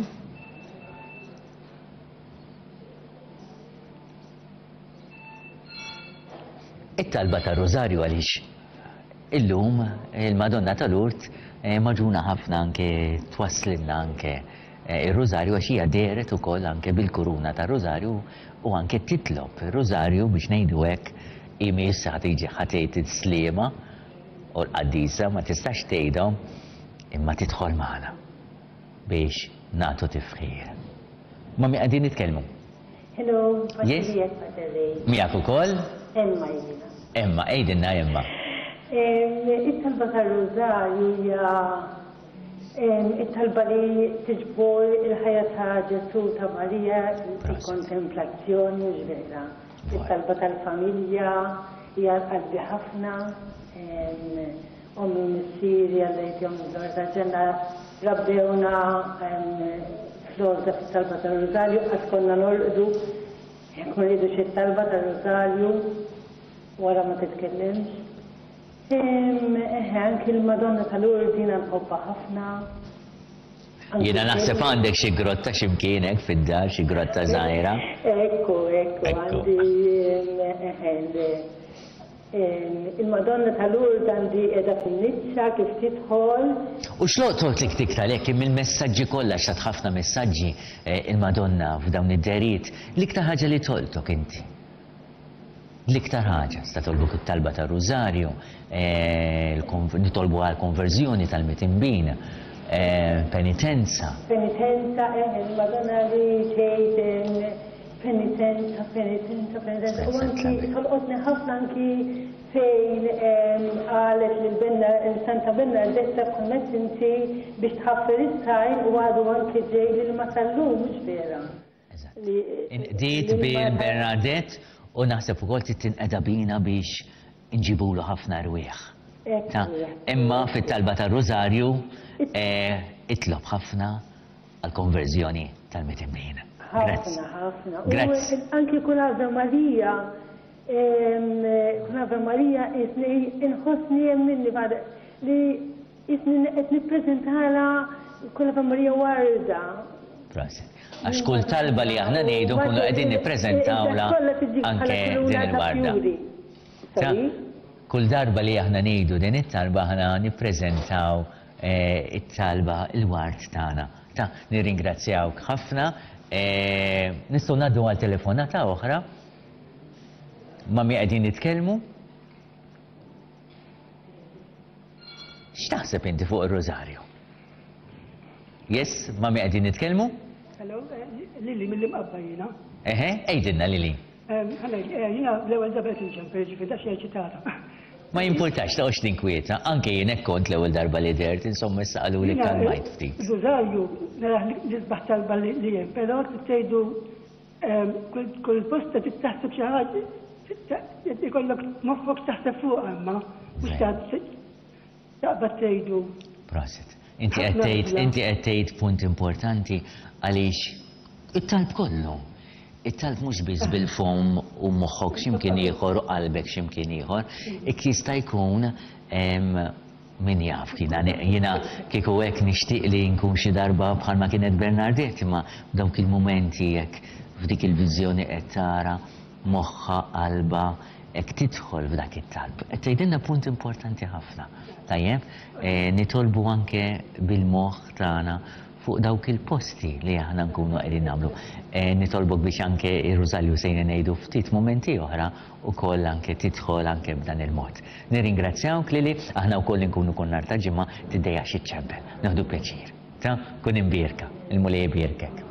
It-talba ta' Rożarju għaliex illum il-Madonna tal-Urt maġuna ħafna anke twassilna anke ir-Rożarju għax hija deret ukoll anke bil-kuruna ta' Rożarju u anke titlob ir-Rożarju biex ngħidu hekk imi issa ħatiġi ħatejt it-sliema u l-qaddisa ma tistax tgħidhom imma tidħol magħna biex nagħtu tifħir. Ma mi qegħdin nitkellmu. Hello, Yes. Patrick, Patrick. Miegħek ukoll? Emma jina. Emma, ejdinna Emma. It-talba tal-Rożarju hija it-talba li tiġbor il-ħajja ta' Ġesu ta' Marija il-kontemplazzjoni ġvera. It-talba tal-familja hija qalbi ħafna, ommi missieri għallejtjom l-Orda ġenna rabbewna fl-Orda fit-talba tal-Rożarju għax konna norqdu kun rridu xi talba tal-Rożarju wara ma titkellimx. Anki il-Madonna tal-Urdina nħobba ħafna. Jiena naħseb għandek xi grotta x'imkienek fid-dar, xi grotta żgħira. Ekku, ekku, għandi il-Madonna tal-Urd għandi qiegħda fin-niċċa kif tidħol. U x'loqtot lik tiktar hekk mill-messaġġi kollha x'għad ħafna messaġġi il-Madonna f'dawn id-deriet, l-iktar ħaġa li toltok inti. L-iktar ħaġa, sta tolbu it-talba ta' Rożarju, nitolbu għal konverżjoni tal-mitimbin, penitenza. Penitenza, il-Madonna li tgħid penitenza, penitenza, penitenza. U anki tolqotni ħafna anki fejn qalet l-Benna, il-Santa Benna l-detta konnet inti biex tħaffir is-sajn u għadu anki ġej li ma sallu mhux vera. Diet bil Bernadette u naħseb ukoll titinqeda bina biex inġibulu ħafna rwieħ. Imma fit-talba ta' Rożarju itlob ħafna għal-konverżjoni tal-mitimbin. Ħafna, ħafna. Grazzi. Anki kun Ave Marija, kun Ave Marija isni inħossni jemminni bada li isni qed nippreżentala kun Ave Marija warda. Proset. Għax kull talba li aħna ngħidu kunu qegħdin nippreżentawla anke din il-warda. Kull darba li aħna ngħidu din it-talba aħna nippreżentaw it-talba il-ward tagħna. Ta' nirringrazzjawk ħafna. Nistgħu ngħaddu għal telefonata oħra. Ma mi qegħdin nitkellmu. X'taħseb inti fuq ir-Rożarju? Yes, ma mi qegħdin nitkellmu? Hello, Lili mill-imqabba jina. Eħe, ejdinna Lili. Jina l-ewel zabet il-ġemper ġifi da xie ċitata. Ma jimpurtax ta' ox tinkwieta, anke jenek kont l-ewel darba li dert, insomma s-saqalu li kalmajt ftit. Rożarju, nisbaħ talba li jem, pero t-tejdu kull posta t-taħseb ikollok moffok taħseb fuq imma mhux taqbad tgħidu. Proset. Inti qed tgħid inti qed tgħid punt importanti għaliex it-talb kollu. It-talb mhux biss bil-fom u moħħok x'imkien ieħor u qalbek x'imkien ieħor, ik jista' jkun min jaf jiena kieku hekk nixtieq li nkun xi darba bħalma kienet Bernardet, imma dawk il-mumenti jekk f'dik il-viżjoni qed tara moħħa qalba hekk tidħol f'dak it-talb. Qed tgħidilna punt importanti ħafna. Tajjeb, nitolbu anke bil-moħħ tagħna fuq dawk il-posti li aħna nkunu qegħdin nagħmlu. Nitolbok biex anke ir-Rużalju sejna ngħidu ftit momenti oħra ukoll anke tidħol anke b'dan il-mod. Nirringrazzjawk Lili, aħna wkoll nkunu kun nhar ta' ġimgħa tiddejja xi ċempel. Naħdu pjaċir. Ta' kun imbierka, il-mulej bierkek.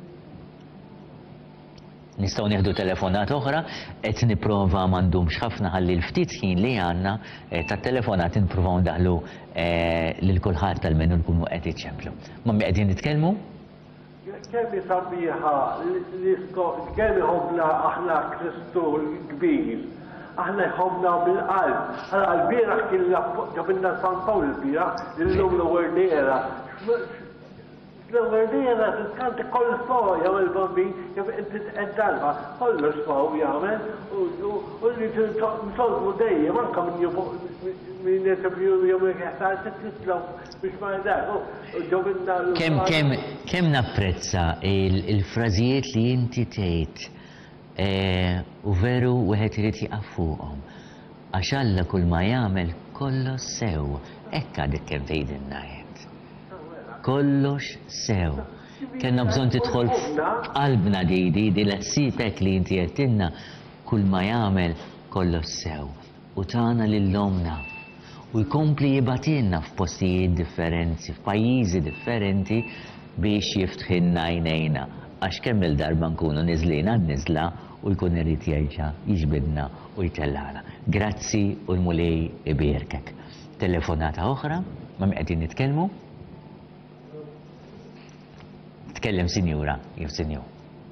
Nistgħu nieħdu telefonat oħra, qed nipprova m'għandhomx ħafna ħalli l-ftit ħin li għandna tat-telefonat nippruvaw ndaħlu lil kulħadd tal-menu nkunu qed iċċemplu. Ma mi qegħdin nitkellmu? Kemm sabiħa kemm iħobbna aħna Kristu l-kbir, aħna jħobbna bil-qalb. Ħala l-bieraħ kien ġabilna San Pawl il-bieraħ illum l-Wernera. L-Wernera tiskanti koll fuq jew il-bambin jew inti tqeddalha kollox fuq jagħmel u li nsolvu dejjem anke min min interview jew jeħtieġ titlob biex ma dak. Kemm kemm kemm napprezza il-frażijiet li inti tgħid u veru wieħed irid jaqaf fuqhom. Għax Alla kull ma jagħmel kollox sew, hekk għadek kemm tgħidilna jgħid. Kollox sew. Kenna bżonn tidħol f'qalbna di di di l-ssipek li inti qedtilna kull ma jagħmel kollox sew. U tagħna lil-omna u jkompli jibatilna f'postijiet differenti, f'pajjiżi differenti biex jiftħilna għajnejna. Għax kemm il-darba nkunu niżlina d-niżla u jkun irid jgħidha jiġbidna u jtellana. Grazzi u l-mulej ibierkek. Telefonata oħra, ma qegħdin nitkellmu? Tkellem sinjura, jew sinjur.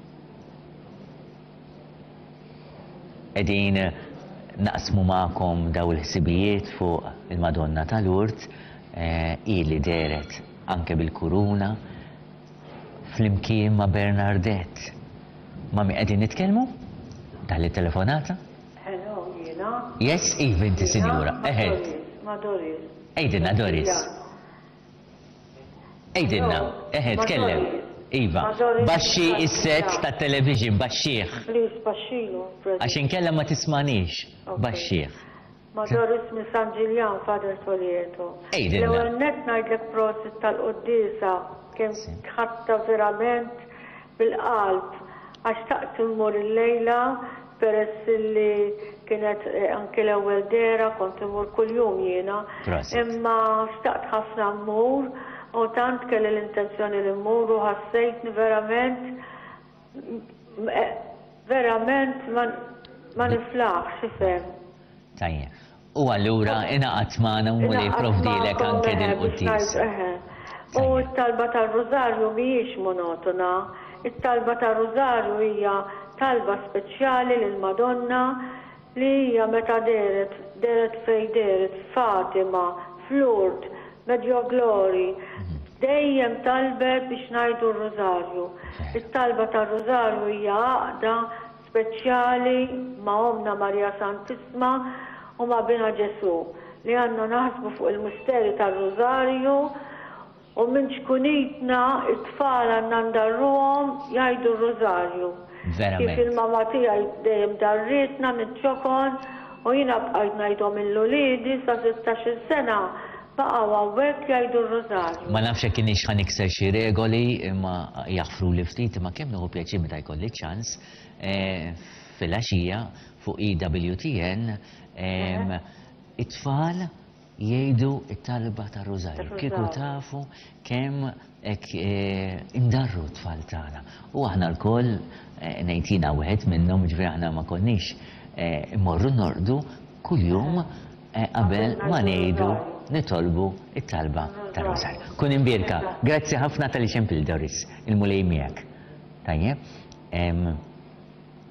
Qegħdin naqsmu magħkom daw il-ħsibijiet fuq il-Madonna tal-Urt ili deret anke bil-kuruna flimkien ma' Bernardet. Ma mi qegħdin nitkellmu? Tal-telefonata? Hello, jiena. Yes, Iva inti sinjura. Eħed. Ma' Doris. Ejdinna Doris. Ejdinna, eħed tkellem. Iva, baxxi is-set ta' television, baxxieħ. Please, baxxilu. Għax inkella ma tismanix. Baxxieħ. Ma' Doris minn San Ġiljan, Father Tolieto. Ejdinna. L-ewwel net ngħidlek prosit tal-Qudiesa kemm tħatta verament bil-qalb għax taqt immur il-lejla peress li kienet anke l-ewwel dera kont imur kuljum jiena. Imma xtaqt ħafna mmur u tant kelli l-intenzjoni li mmur u ħassejtni verament verament ma niflaħx ifhem. Tajjeb. U allura inaqat magħna u li jipprovdilek anke dil-Qudiesa. U t-talba tal-Rożarju mhijiex monotona. It-talba tal-Rożarju hija talba speċjali lil Madonna li hija meta deret, deret fej deret, Fatima, Flurt, Medjoglori, dejjem talbet biex ngħidu r-Rożarju. It-talba tal-Rożarju hija għaqda speċjali ma' Omna Marja Santissima u ma' Bina Ġesu li għandna naħsbu fuq il-misteri tal-Rożarju u minn ċkunitna it-tfal għandna ndarruhom jgħidu r-Rożarju. Kif il-mama tiegħi dejjem darritna nitċokon u jiena bqajt ngħidhom il-lulidi sa sittax-il sena baqgħu hawnhekk jgħidu r-Rożarju. Ma nafx hekk kienx ħanikser xi regoli imma jaħfru li ftit imma kemm nieħu pjaċir meta jkolli ċans fil-għaxija fuq E W T N it-tfal jgħidu it-talba tar-Rożarju. Kieku tafu kemm hekk indarru t-tfal tagħna. U aħna lkoll ngħidina wieħed minnhom ġifieri aħna ma konniex immorru nordu kuljum qabel ma ngħidu nitolbu it-talba tar-Rożarju. Kun imbierka, grazzi ħafna tal-ixempil Doris, il-mulej miegħek. Tajjeb.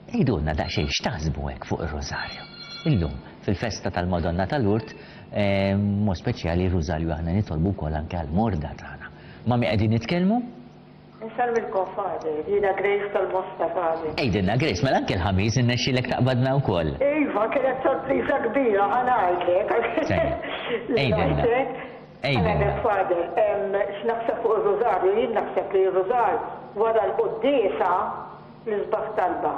Ejdulna daqxej x'taħsbu hekk fuq ir-Rożarju. Illum fil-festa tal-Madonna tal-Urt, mo speċjali r-Rożarju aħna nitolbu wkoll anke għall-morda tagħna. Ma mi qegħdin nitkellmu? Nsalmilkom fader, jiena Grace tal-Mosta fader. Ejdilna Grace, mela anke l-ħamis innexxilek taqbadna wkoll. Iva, kienet sorpriża kbira, ħanajlek. Ejdilna. Ejdilna. Fader, x'naħseb fuq ir-Rożarju, jien naħseb li r-Rożarju wara l-qudiesa l-isbaħ talba.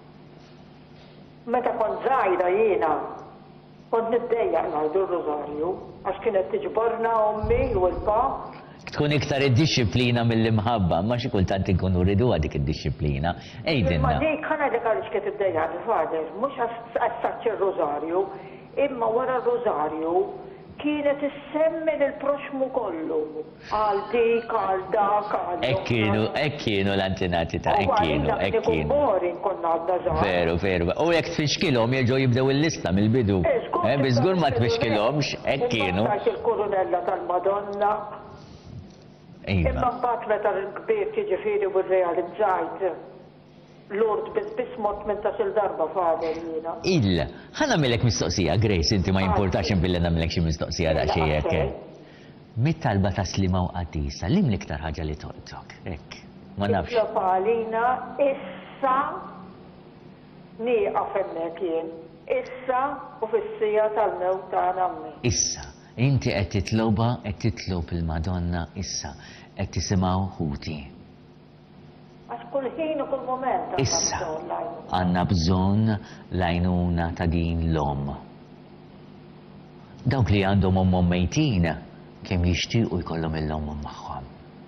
Meta kont żgħira jiena, kont niddejjaq ngħidu r-Rożarju, għax kienet tiġborna ommi u l-pa. Tkun iktar id-disciplina mill-imħabba, ma xi kultant inkunu rridu dik id-disciplina. Ejdilna. Imma dik ħana dik għaliex kienet iddejjaq il-fader, mhux għas-saċċi r-Rożarju, imma wara r-Rożarju kienet issemmi l-proxmu kollu. Għal dik, għal dak, għal Ekkienu, ekkienu l-antenati ta' ekkienu, ekkienu. Veru, veru. U jek tfixkilhom jerġgħu jibdew il-lista mill-bidu. Biżgur ma tfixkilhomx, ekkienu. Il-Kurunella tal-Madonna. Imma mbagħad meta l-kbir jiġifieri u rrealizzajt Lord biss mod mintax il-darba fader jiena. Illa, ħana milek mistoqsija, Grace, inti ma importax inbilli nagħmilek xi mistoqsija daqsxejn hekk. Mit-talba ta' slima u qadisa, lim l-iktar ħaġa li toqtok, hekk. Ma nafx. Palina, issa nieqaf hemmhekk jien. Issa u fis-sija tal-mewt ta' nammi. Issa, inti qed titloba qed titlob il-Madonna issa, qed tisimgħu ħuti. Għax kull ħin u kull moment. Issa, għandna bżonn l-għajnuna ta' din l-om. Dawk li għandhom ommhom mejtin kemm jixtiequ jkollhom il-lom magħhom.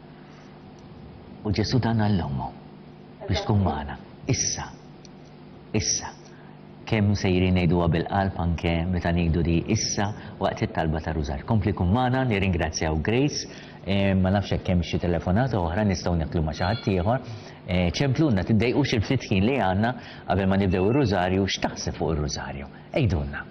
U Ġesu dan għall-omhom biex tkun magħna. Issa, issa. Kemm sejrin ngħiduha bil-qalb anke meta ngħidu di issa waqt it-talba ta' Rużar. Kompli kun magħna, nirringrazzjaw Grace, ma nafx hekk hemm xi telefonata oħra nistgħu neqlu ma' xi ħadd ieħor. ċemplunna tiddejqux il-flitħin li għandna qabel ma nibdew ir-Rużarju, x'taħseb fuq ir-Rużarju. Ejdulna.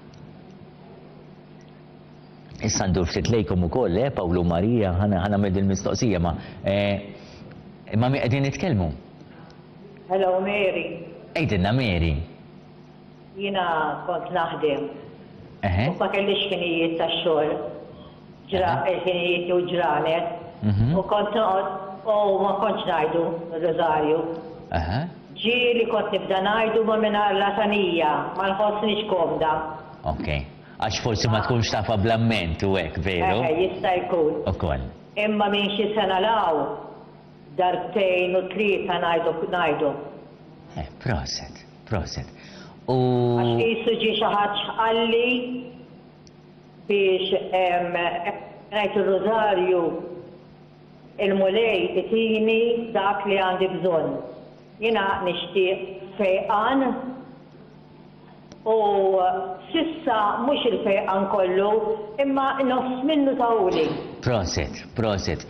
Issa ndur ftit lejkom ukoll, eh, Pawlu Marija, ħana med il-mistoqsija ma ma mi qegħdin nitkellmu. Hello Mary. Ejdilna Mary. Jiena kont naħdem. Eħe. U ma kellix ħinijiet tax-xogħol. Ġra ħinijiet u ġranet. U kont noqgħod u ma kontx ngħidu r-Rożarju. Eħe. Ġi li kont nibda ngħidu ma mingħajr latanija, ma nħossniex komda. Okej. Għax forsi ma tkunx tafa bl-amment u hekk, veru? Eħe, jista' jkun. Ukoll. Imma minn xi sena law darbtejn u tlieta ngħidu ngħidu. Eh, proset, proset. U Għax qisu ġie xi ħadd ħalli biex ngħid ir-Rożarju il-mulej itini dak li għandi bżonn. Jiena nixtieq fejqan u sissa mhux il-fejqan kollu imma nofs minnu tawli. proset, proset.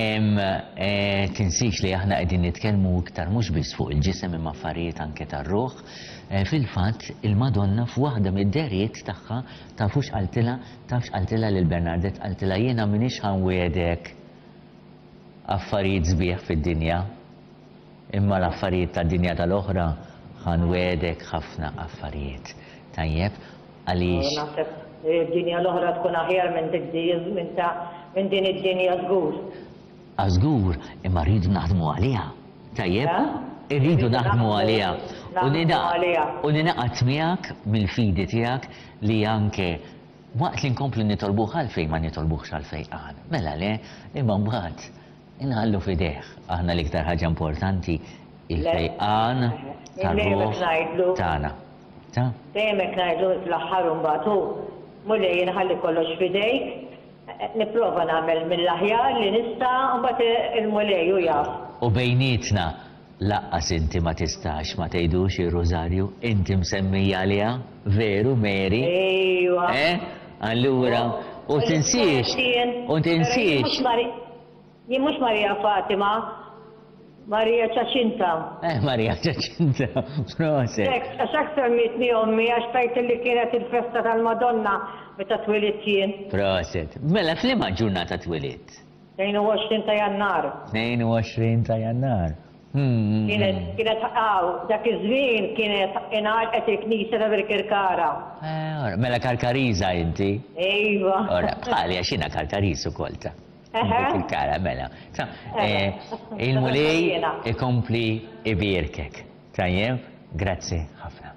Tinsix li aħna qegħdin nitkellmu iktar mhux biss fuq il-ġisem imma affarijiet anke tar-ruħ. Fil-fatt il-Madonna f'waħda mid-derijiet tagħha tafux qaltilha, tafx qaltilha lil Bernardet qaltilha jiena m'iniex ħanwiedek affarijiet sbieħ fid-dinja. Imma l-affarijiet tad-dinja tal-oħra ħanwiedek ħafna affarijiet. Tajjeb, għaliex. Naħseb id-dinja l-oħra tkun aħjar minn din id-dinja żgur. Għażgur, imma rridu naħdmu għaliha. Tajjeb? Irridu naħdmu għaliha. U ninaqat miegħek mill-fidi tiegħek li anke waqt li nkomplu nitolbuh għalfejn ma nitolbuhx għal-fejqan. Mela le, imma mbagħad inħallu fidejh. Aħna l-iktar ħaġa importanti il-fejqan tar-ruħ tagħna. Dejjem ngħidlu fl-aħħar mbagħad hu mulej inħalli kollox fidejk, nipprova nagħmel mill-aħjar li nista' mbagħad il-mulej hu jaf. U bejnietna laqqas inti ma tistax ma tgħidux ir-Rożarju, inti msemmija għaliha, veru Mary? Ejwa. Eh? Allura, u tinsiex, u tinsiex. Jien mhux Marija Fatima, Marija Ċaċinta. Eh, Marija Ċaċinta, proset. Għax aktar mitni ommi għax tajt li kienet il-festa tal-Madonna meta twilit jien. Proset. Mela f'liema ġurnata twilit? tnejn u għoxrin ta' Jannar. tnejn u għoxrin ta' Jannar. Kienet kienet għaw, dak iż-żmien kienet ingħalqet il-Knisja ta' Birkirkara. Mela Karkariza inti? Ejwa. Ora, bħali għax jiena Karkariż ukoll ta'. Birkirkara mela. Il-mulej ikompli ibirkek. Tajjeb, grazzi ħafna.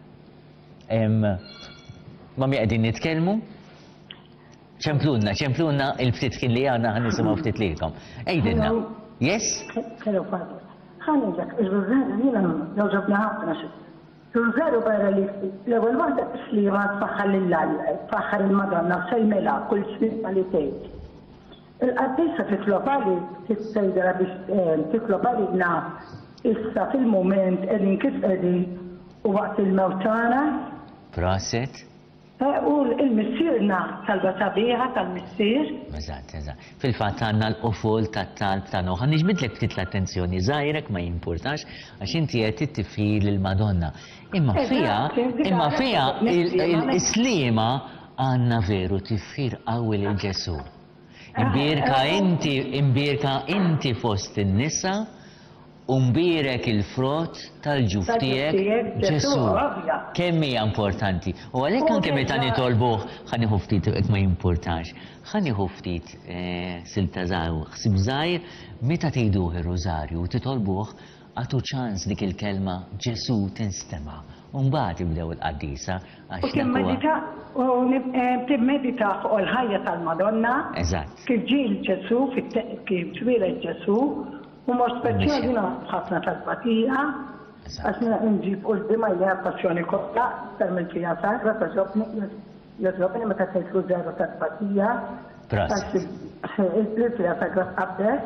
Mami qegħdin nitkellmu? ċemplunna, ċemplunna il-ftit kien li għanna għan nisimaw ftit likom. Ejdinna. Yes? Hello, Father. ħanġak, il-Rużarju jina jawġobna ħafna xo. Il-Rużarju barra li l-ewel waħda slima tfaħħar l-lalla, tfaħħar il-Madonna, sejmela, kull xfitma li tejt. Il-qaddisa titlopali, t-sejdra biex titlopali na issa fil-moment edin kif edin u waqt il-mewtana. Proset. U il-missirna tal-basabiħa tal-missir. Eżatt, eżatt. Fil-fat għanna l-qofol tat-talb ta' noħ. Nixbidlek ftit l-attenzjoni, zaħirek ma jimpurtax, għax inti qed tittifir l-Madonna. Imma fija, imma fija il-islima għanna veru tifir għawil il-Ġesu. Imbirka inti, imbirka inti fost in-nisa, umbirek il-frott tal-ġuftijek Ġesu. Kemm hija importanti. U għalhekk anke meta nitolbuh ħaniħu ftit hekk ma jimpurtax. Ħaniħu ftit silta żgħir, ħsib żgħir meta tgħiduh ir-Rużarju u titolbuh għatu ċans dik il-kelma Ġesu tinstema'. U mbagħad ibdew il-qaddisa għax timmedita u timmedita fuq il-ħajja tal-Madonna. Eżatt. Kif ġiel Ġesu, kif ġwieled Ġesu. U mor speċjali jina ħafna tal-patija, għax nina nġib u l-dima jgħja passjoni kolla, termin fija sagra, taġobni, jazobni ma taċċajt l-żero tal-patija. Għax il-fija sagra tqabdes.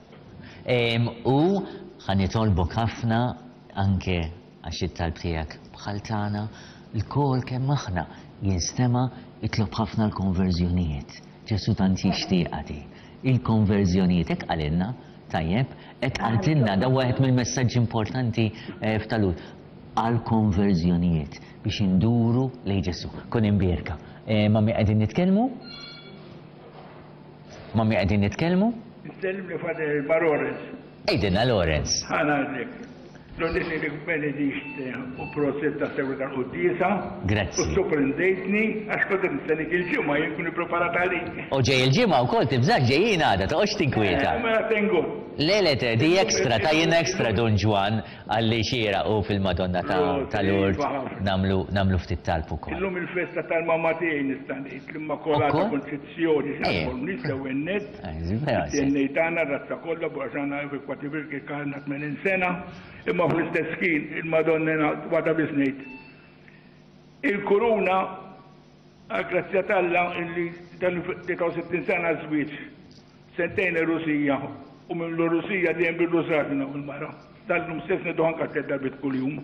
U ħanitolbok ħafna anke għax it-talbtijak bħaltana, l-kol kemm aħna jinstema itlob ħafna l-konverżjonijiet. Ġesu tant jixtieqati. Il-konverżjonijiet hekk għalinna tajjeb, et għaltinna da għahet mill-messagġ importanti f'talut għal-konverżjonijiet biex induru lej Ġesu. Kun imbirka. Mami għedin nitkelmu? Mami għedin nitkelmu? Nistellim li fader Barores. Ejdinna Lorenz. Ħana għadlek. L-għodisni li benedikt u proset ta' segretar u d-disa. Grazzi. U sorprendejtni, għax kodet nistennik il-ġimma, jinkun preparat għalik. U ġej il-ġimma u kol tibżax ġejjin għada, ta' oċ tinkwieta. Mela tengu. Lelete, di ekstra, ta' jien ekstra Don Ġwan għalli xira u fil-Madonna ta' Lord namlu ftit talpu kol. Illum il-festa tal-mamma tiegħi nistanejt, l-imma kolata konċezzjoni, xaħol nisa u n-net. Tennejtana, razza kolla, buħaxana kwatibir kif kħalna tmenin sena, imma fl-istess kien il-Madonna wada biznejt. Il-kuruna, għal-grazzja talla, illi tal-sittin sena żwieġ, sentejn ir-Rusija, u minn l-Rusija dejjem bil-Rużarju u l-mara. Dal-lum stess nidu anka t-darbit kull-jum.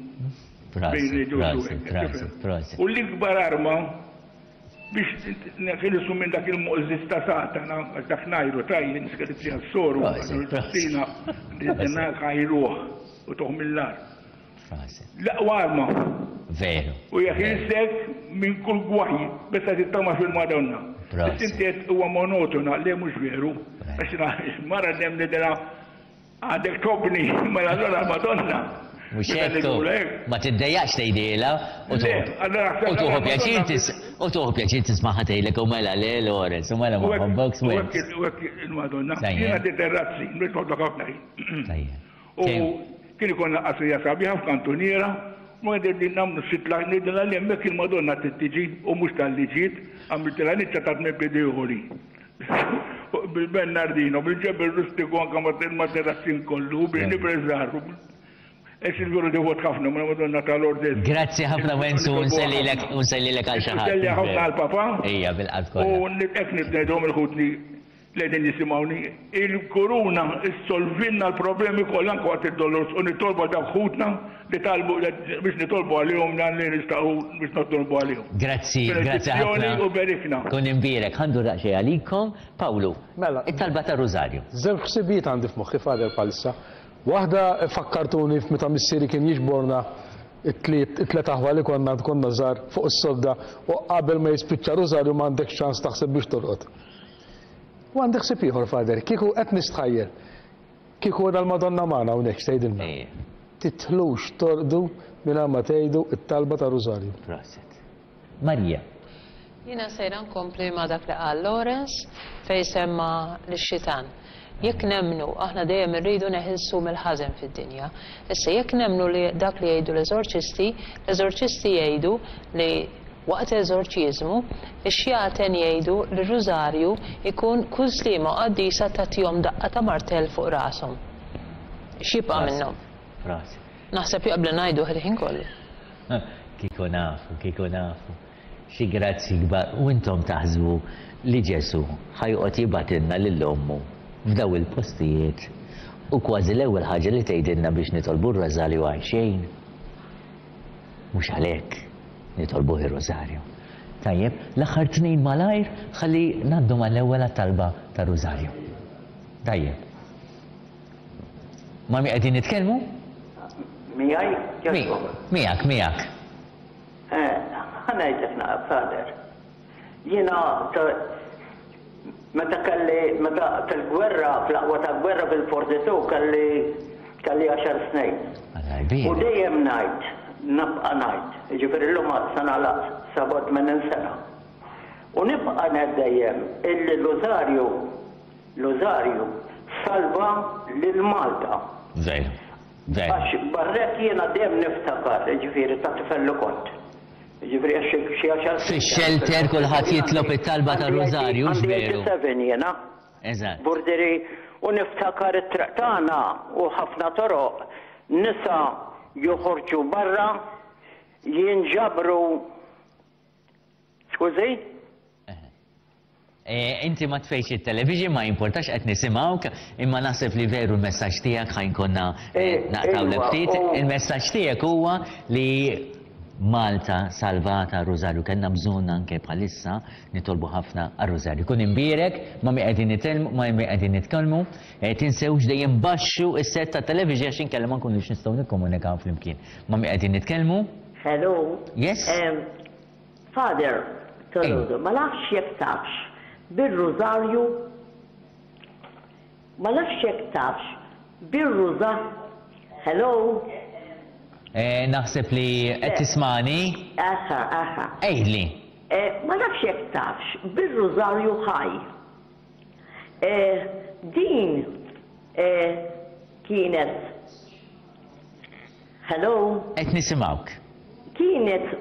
U l-ikbar arma biex nħilisu minn dak il-muqżis ta' Satana, għax dak najru tajjin, skadizi għal-soru, għal-Rusina, d-dinna ħajruħ u toħ mill-lar. Laqwa arma. Veru. U jaħilsek minn kull gwaj, bessa tittama fil-Madonna. Sintiet huwa monotona, le mux veru. Għax mara dem nidena għadek tobni, ma l-għallura Madonna. Mux jekku, ma t-dajjax tejdila, u tuħu pjaċir tismaħa tejlek u mela le Lorenz, u mela ma box web. U għek il-Madonna, jena t-terrazzi, nrit għodlok għafnaj. U kien ikon għasrija sabiħa f'kantoniera, ma għedir li namnu sitla, nidina li jemmek il-Madonna t-tiġi u mux tal-liġiet, għamiltila nitċa tatme bidejħori. Bil-Bernardino, bil-ġebel rustiku għanka ma terrazzin kollu, bil-Nibrezzaru. Ex il-veru deħot ħafna, ma Madonna tal-Ordez. Grazzi ħafna Wenzu, unsellilek għal xaħat. Unsellilek ħafna għal-papa. Ija, bil-qalb kolla. U nek nitnedhom il-ħutni l-edin jisimawni. Il-koruna solvinna l-problemi kollha kwart id-dollars u nitolbu għal ħutna li talbu biex nitolbu għalihom dan li nistgħu biex nitolbu għalihom. Grazzi, grazzi ħafna. U berikna. Kun imbirek, ħandu daqsxejn għalikom. Pawlu, it-talba ta' Rosario. Żewġ ħsibijiet għandi f'moħħi fader palissa. Waħda fakkartuni meta missieri kien jiġborna it-tlet aħwa li konna konna żgħar fuq is-solda u qabel ma jispiċċa Rosario m'għandek ċans taħseb biex torqod. U għandek ħsieb ieħor fader, kieku qed nistħajjer. Kieku l-Madonna Mana hawnhekk tgħidilna. Titlux torqdu minn ma tgħidu it-talba ta' Rosario. Proset. Marija. Jiena sejra nkompli ma dak li qal Lawrence fejn semma l-xitan. Jekk nemnu, aħna dejjem irridu neħilsu mill-ħażen fid-dinja. Issa jekk nemnu li dak li jgħidu l-eżorċisti, l-eżorċisti jgħidu li waqt eżorċiżmu, ix-xjaten jgħidu li r-Rużarju ikun kull sliema qaddisa tagħtihom daqqa ta' martell fuq rashom. X'jibqa' minnhom? Naħseb jaqblu ngħidu ħin kollu. Kieku nafu, kieku nafu. Xi grazzi kbar u intom taħsbu li Ġesu ħajqgħod jibatilna lill-ommu f'daw il-postijiet u kważi l-ewwel ħaġa li tgħidilna biex nitolbu r-Rożarju għal xejn. Mhux għalhekk nitolbu ir-Rożarju. Tajjeb, l-aħħar tnejn malajr ħalli ngħaddu mal-ewwel talba ta' Rożarju. Tajjeb. Ma mi qegħdin nitkellmu? Miegħi? Miegħek, miegħek. Ħanajdlek naqab fader. Jiena meta kelli meta tal-gwerra fl-aqwa tal-gwerra bil-Fortitudo kelli kelli għaxar snejn. U dejjem ngħid, nabqa' ngħid, jiġifieri llum sa nagħlaq sabgħat minn sena. U nibqa' ngħid dejjem illi Rosario Rosario salva lil Malta. Veru. Veru. Għax barrek jiena dejjem niftakar, jiġifieri ta' tifellu kont. Ġifri għaxek xie għaxar. Fi-shelter kulħadd jitlob it-talba ta' Rosario, veru. Għandi jena. Eżatt. Burdiri u niftakar it-traqtana u ħafna toroq nisa joħorġu barra jinġabru. Skużi? Inti ma tfejx il-television, ma importax qed nisimgħuk, imma naħseb li veru l-messaġġ tiegħek ħajnkonna naqtaw l-ftit. Il-messaġġ tiegħek huwa li Malta salvata Rosario, kellna bżonn anke bħalissa nitolbu ħafna għal Rosario. Kun imbierek ma mi qegħdin nitkellmu, ma mi qegħdin nitkellmu, tinsewx dejjem baxxu is-set ta' television għax inkella ma nkunux nistgħu nikkomunikaw flimkien. Ma mi qegħdin nitkellmu? Hello. Yes. Father, Toludo, ma nafx jekk tafx bir-Rosario, ma nafx jekk tafx bir-Rosa. Hello. Naħseb li qed tismani? Aha, aha. Ejli. Ma nafx jekk tafx bir-Rosario ħaj. Din kienet. Hello? Qed nisimgħuk. Kienet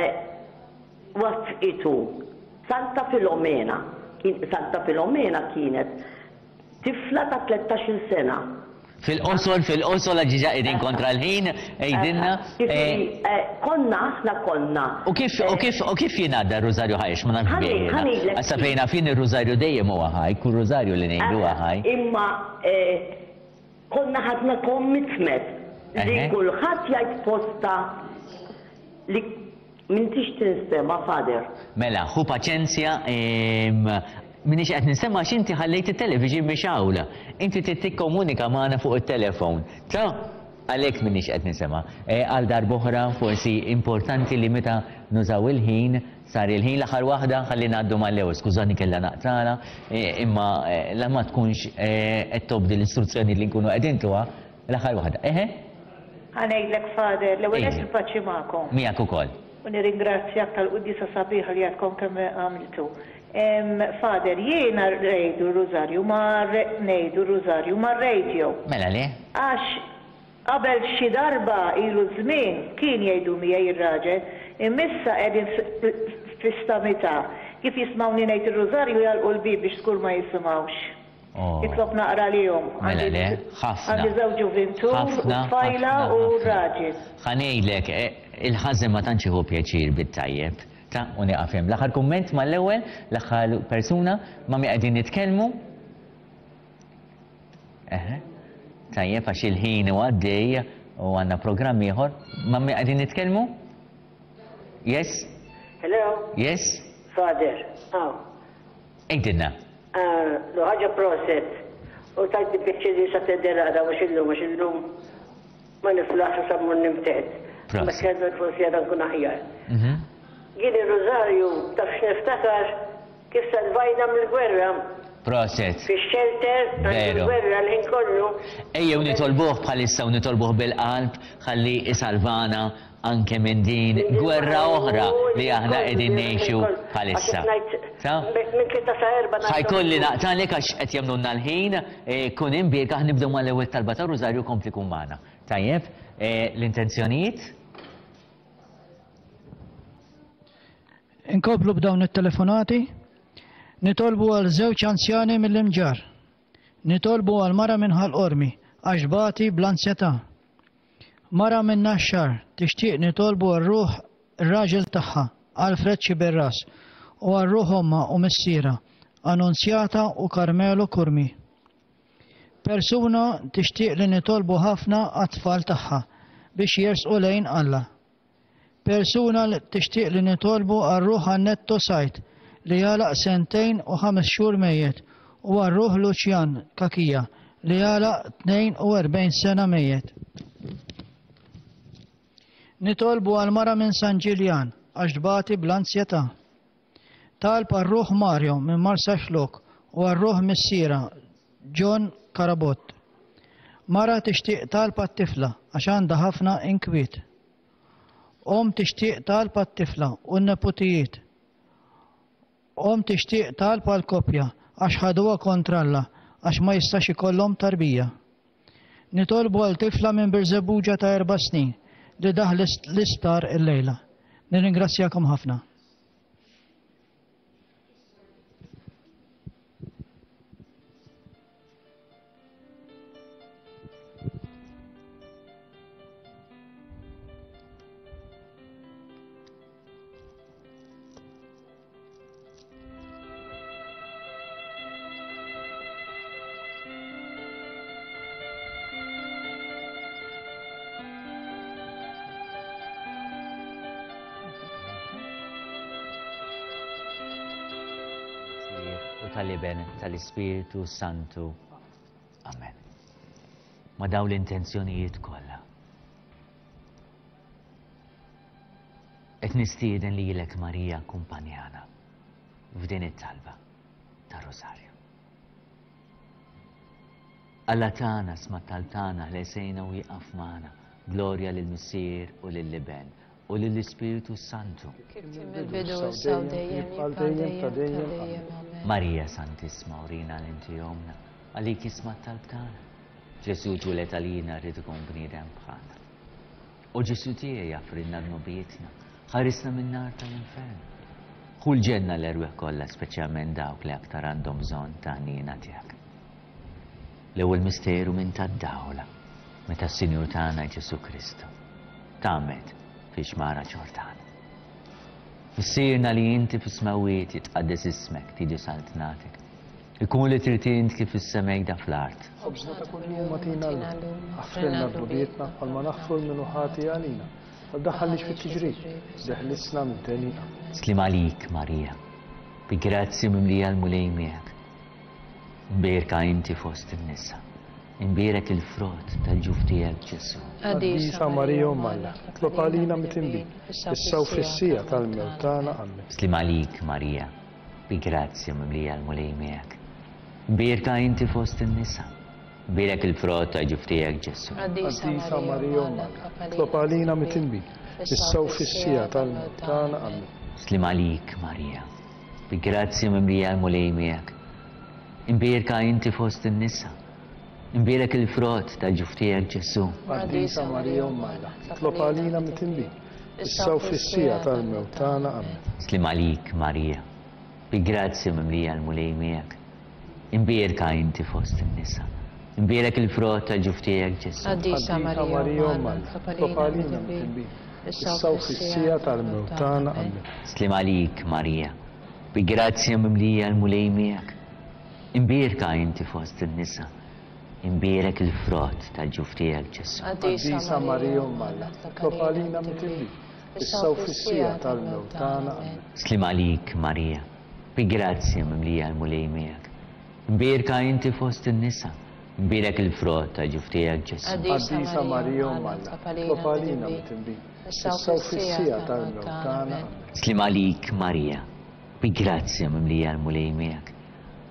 wafqitu Santa Filomena. Santa Filomena kienet tifla ta' tlettax-il sena. Fil-qosol, fil-qosol ġiġa id-din kontra l-ħin, ejdinna. Konna, aħna konna. U kif, u kif, u kif jinadda Rosario ħajx, ma nafx bieħna. Għassa fejna fin il-Rosario dejjem u għahaj, kull Rosario li nejdu għahaj. Imma konna ħadna commitment li kullħat jgħid posta li mintix tinstema, fader. Mela, hu paċenzja, minix qed nisemma x'inti ħallejt it-television biex għawla. Inti tikkomunika magħna fuq it-telefon. Ta' għalhekk minix qed nisemma. Għal darb'oħra forsi importanti li meta nużaw il-ħin sar il-ħin l-aħħar waħda ħalli ngħaddu mal-ewwel. Skużani kellha naqtala, imma la ma tkunx qed tobdi l-istruzzjoni li nkunu qegħdin tuha l-aħħar waħda. Eħe? Ħanejdlek fader, l-ewwel qed il-paċi magħkom. Miegħek ukoll. U nirringrazzjak tal-qudiesa sabiħa li għadkom kemm għamiltu. Fader, jiena rejdu Rosario, ma nejdu Rosario, ma radio. Mela li? Għax, qabel xi darba ilu żmien kien jgħidu miegħi ir-raġel, imissa qegħdin fl-istamità. Kif jismawni ngħid ir-Rosario jgħalqu l-bib biex skur ma jisimgħux. Jitlob naqra lihom. Mela li? Ħafna. Għandi żewġ ġuventu, tfajla u raġel. Ħanejlek, il-ħażem ma tantx hu pjaċir bit-tajjeb. Ta' u niqafem. L-aħħar kumment mal-ewwel, l-aħħar persuna ma mi qegħdin nitkellmu. Eħe. Tajjeb għax il-ħin u għaddej u għandna programm ieħor. Ma mi qegħdin nitkellmu? Yes? Hello? Yes? Father. Aw. Ejdinna. Lu ħaġa proset. U tajt il-picċedi sa t-derrada mux illum, mux illum. Ma niflaħx sa mmur nimtet. Ma kħedna forsi għadan kun aħjar. Għini Rosario, tafx niftakar kif salvajna mill-gwerra Proset. Fix-shelter, Veru. gwerra l-ħin kollu. Ejjew nitolbuh bħalissa u nitolbuh bil-qalb ħalli isalvana anke minn din gwerra oħra li aħna qegħdin ngħixu bħalissa. Minn tlieta sa erba' ħajkolli naqtalek għax qed jagħmlulna l-ħin, kun imbierek aħna nibdew mal-ewwel talba ta' Rużarju kompli kun magħna. Tajjeb, l-intenzjonijiet? Inkoplu b'dawn it-telefonati, nitolbu għal żewġ anzjani mill-imġar, nitolbu għal mara minn ħal-qormi, għax bati bl-ansjetà. Mara minn naxxar, tixtieq nitolbu għal ruħ ir-raġel tagħha, Alfred Xiberras, u għal ruħ omma u missiera, Annunzjata u Karmelo Kurmi. Persuna tixtieq li nitolbu ħafna għat-tfal tagħha biex jersqu lejn Alla. Persuna li tixtieq li nitolbu għal ruħ Annetto Sajt li jalaq sentejn u ħames xhur mejjet u għal ruħ Luċjan Kakija li jalaq tnejn u erbgħin sena mejjet. Nitolbu għal mara minn San Ġiljan għax dbati bl-ansjetà. Talb għal ruħ Mario minn Marsa Xlok u għal ruħ missiera John Karabot. Mara tixtieq talba t-tifla għax għandha ħafna inkwiet. Om tixtieq talba t-tifla u n-neputijiet. Om tixtieq talba l-kopja għax ħaduha kontralla għax ma jistax ikollhom tarbija. Nitolbu għal tifla minn Birżebbuġa ta' erba' snin li daħ l-isptar il-lejla. Nirringrazzjakom ħafna. Tal-iben tal-Ispiritu Santu. Amen. Ma daw l-intenzjonijiet kollha. Et nistieden li jilek Marija kumpanjana f'din it-talba ta' Rosario. Alla tana sma tal-tana ħlesejna u jaqaf magħna. Glorja lill-Missier u lill-Liben u lill-Ispiritu Santu. Marija Santisma urina l-intijomna, għalik isma tal-btana. Ġesu ġulet għalina rridu kun bnidem bħana. U Ġesu tiegħi jaffrinna l-nubietna, ħarisna minn nar tal-infern. Ħu l-ġenna l-erweħ kollha speċjalment dawk li aktar għandhom bżonn ta' għnina tiegħek. L-ewwel misteru minn tad-dawla, meta s-Sinjur tagħna Ġesu Kristu tagħmet fi xmara Ġordana. Fissirna li inti fis-smawiet jitqaddes ismek tiġi saltnatek. Ikun li tritint kif is-semek da fl-art. Ħobżna ta' kull jum matina l-lum. Aħfrilna d-dubietna għal ma naħfur minnu ħati għalina. Għal-daħħallix fit-tiġrid, deħlisna mid-denija. Slim għalik, Marija, bi grazzi mimlija l-mulej miegħek. Mbierka inti fost in-nisa. Imbierek il-frott tal-ġuf tiegħek Ġesu. Għadisa Marija u Malla, tlob għalina mitinbi, issa u fissija tal-mewt tagħna amen. Slim għalik, Marija, bi grazzi mimlija l-mulej miegħek. Imbierka inti fost in-nisa. Imbierek il-frott tal-ġuf tiegħek Ġesu. Għadisa Marija u Malla, tlob għalina mitinbi, issa u fissija tal-mewt tagħna amen. Slim għalik, Marija, bi grazzi mimlija l-mulej miegħek. Imbierka inti fost in-nisa. Imbierek il-frott tal-ġuf tiegħek Ġesu. Għadisa Marija u Malla, tlob għalina mitinbi, issa u fissija tal-mewt tagħna amen. Slim għalik, Marija, bi grazzi mimlija l-mulej miegħek. Imbierka inti fost in-nisa. Imbierek il-frott tal-ġuf tiegħek Ġesu. Għadisa Marija u Malla, tlob għalina mitinbi, issa u fissija tal-mewt tagħna amen. Slim għalik, Marija, bi grazzi mimlija l-mulej miegħek. Imbierka inti fost in-nisa. Imbierek il-frott tal-ġuf tiegħek Ġesu. Għadisa Marija u Malla, tlob għalina mitinbi, issa u fissija tal-mewt tagħna amen. Slim għalik, Marija, bi grazzi mimlija l-mulej miegħek. Imbierka inti fost in-nisa. Imbierek il-frott tal-ġuf tiegħek Ġesu. Għadisa Marija u Malla, tlob għalina mitinbi, issa u fissija tal-mewt tagħna amen. Slim għalik, Marija, bi grazzi mimlija l-mulej miegħek.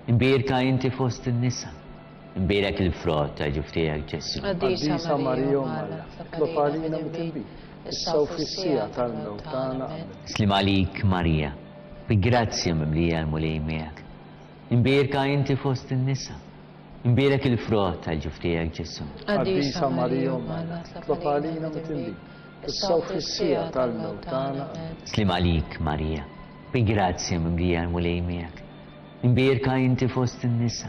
Imbirka inti fost in-nisa. Imbirek il-frott ta' ġuftijak Ġesu. Qaddisa Marija Malla, itlob għalina mit-tinbi, issa u fis-sija tal-mewt tagħna. Slim għalik Marija, bi grazzja mimlija l-mulej miegħek. Imbirka inti fost in-nisa. Imbirek il-frott ta' ġuftijak Ġesu. Qaddisa Marija Malla, itlob għalina mit-tinbi, issa u fis-sija tal-mewt tagħna. Slim għalik Marija, bi grazzja mimlija l-mulej miegħek. Imbirka inti fost in-nisa.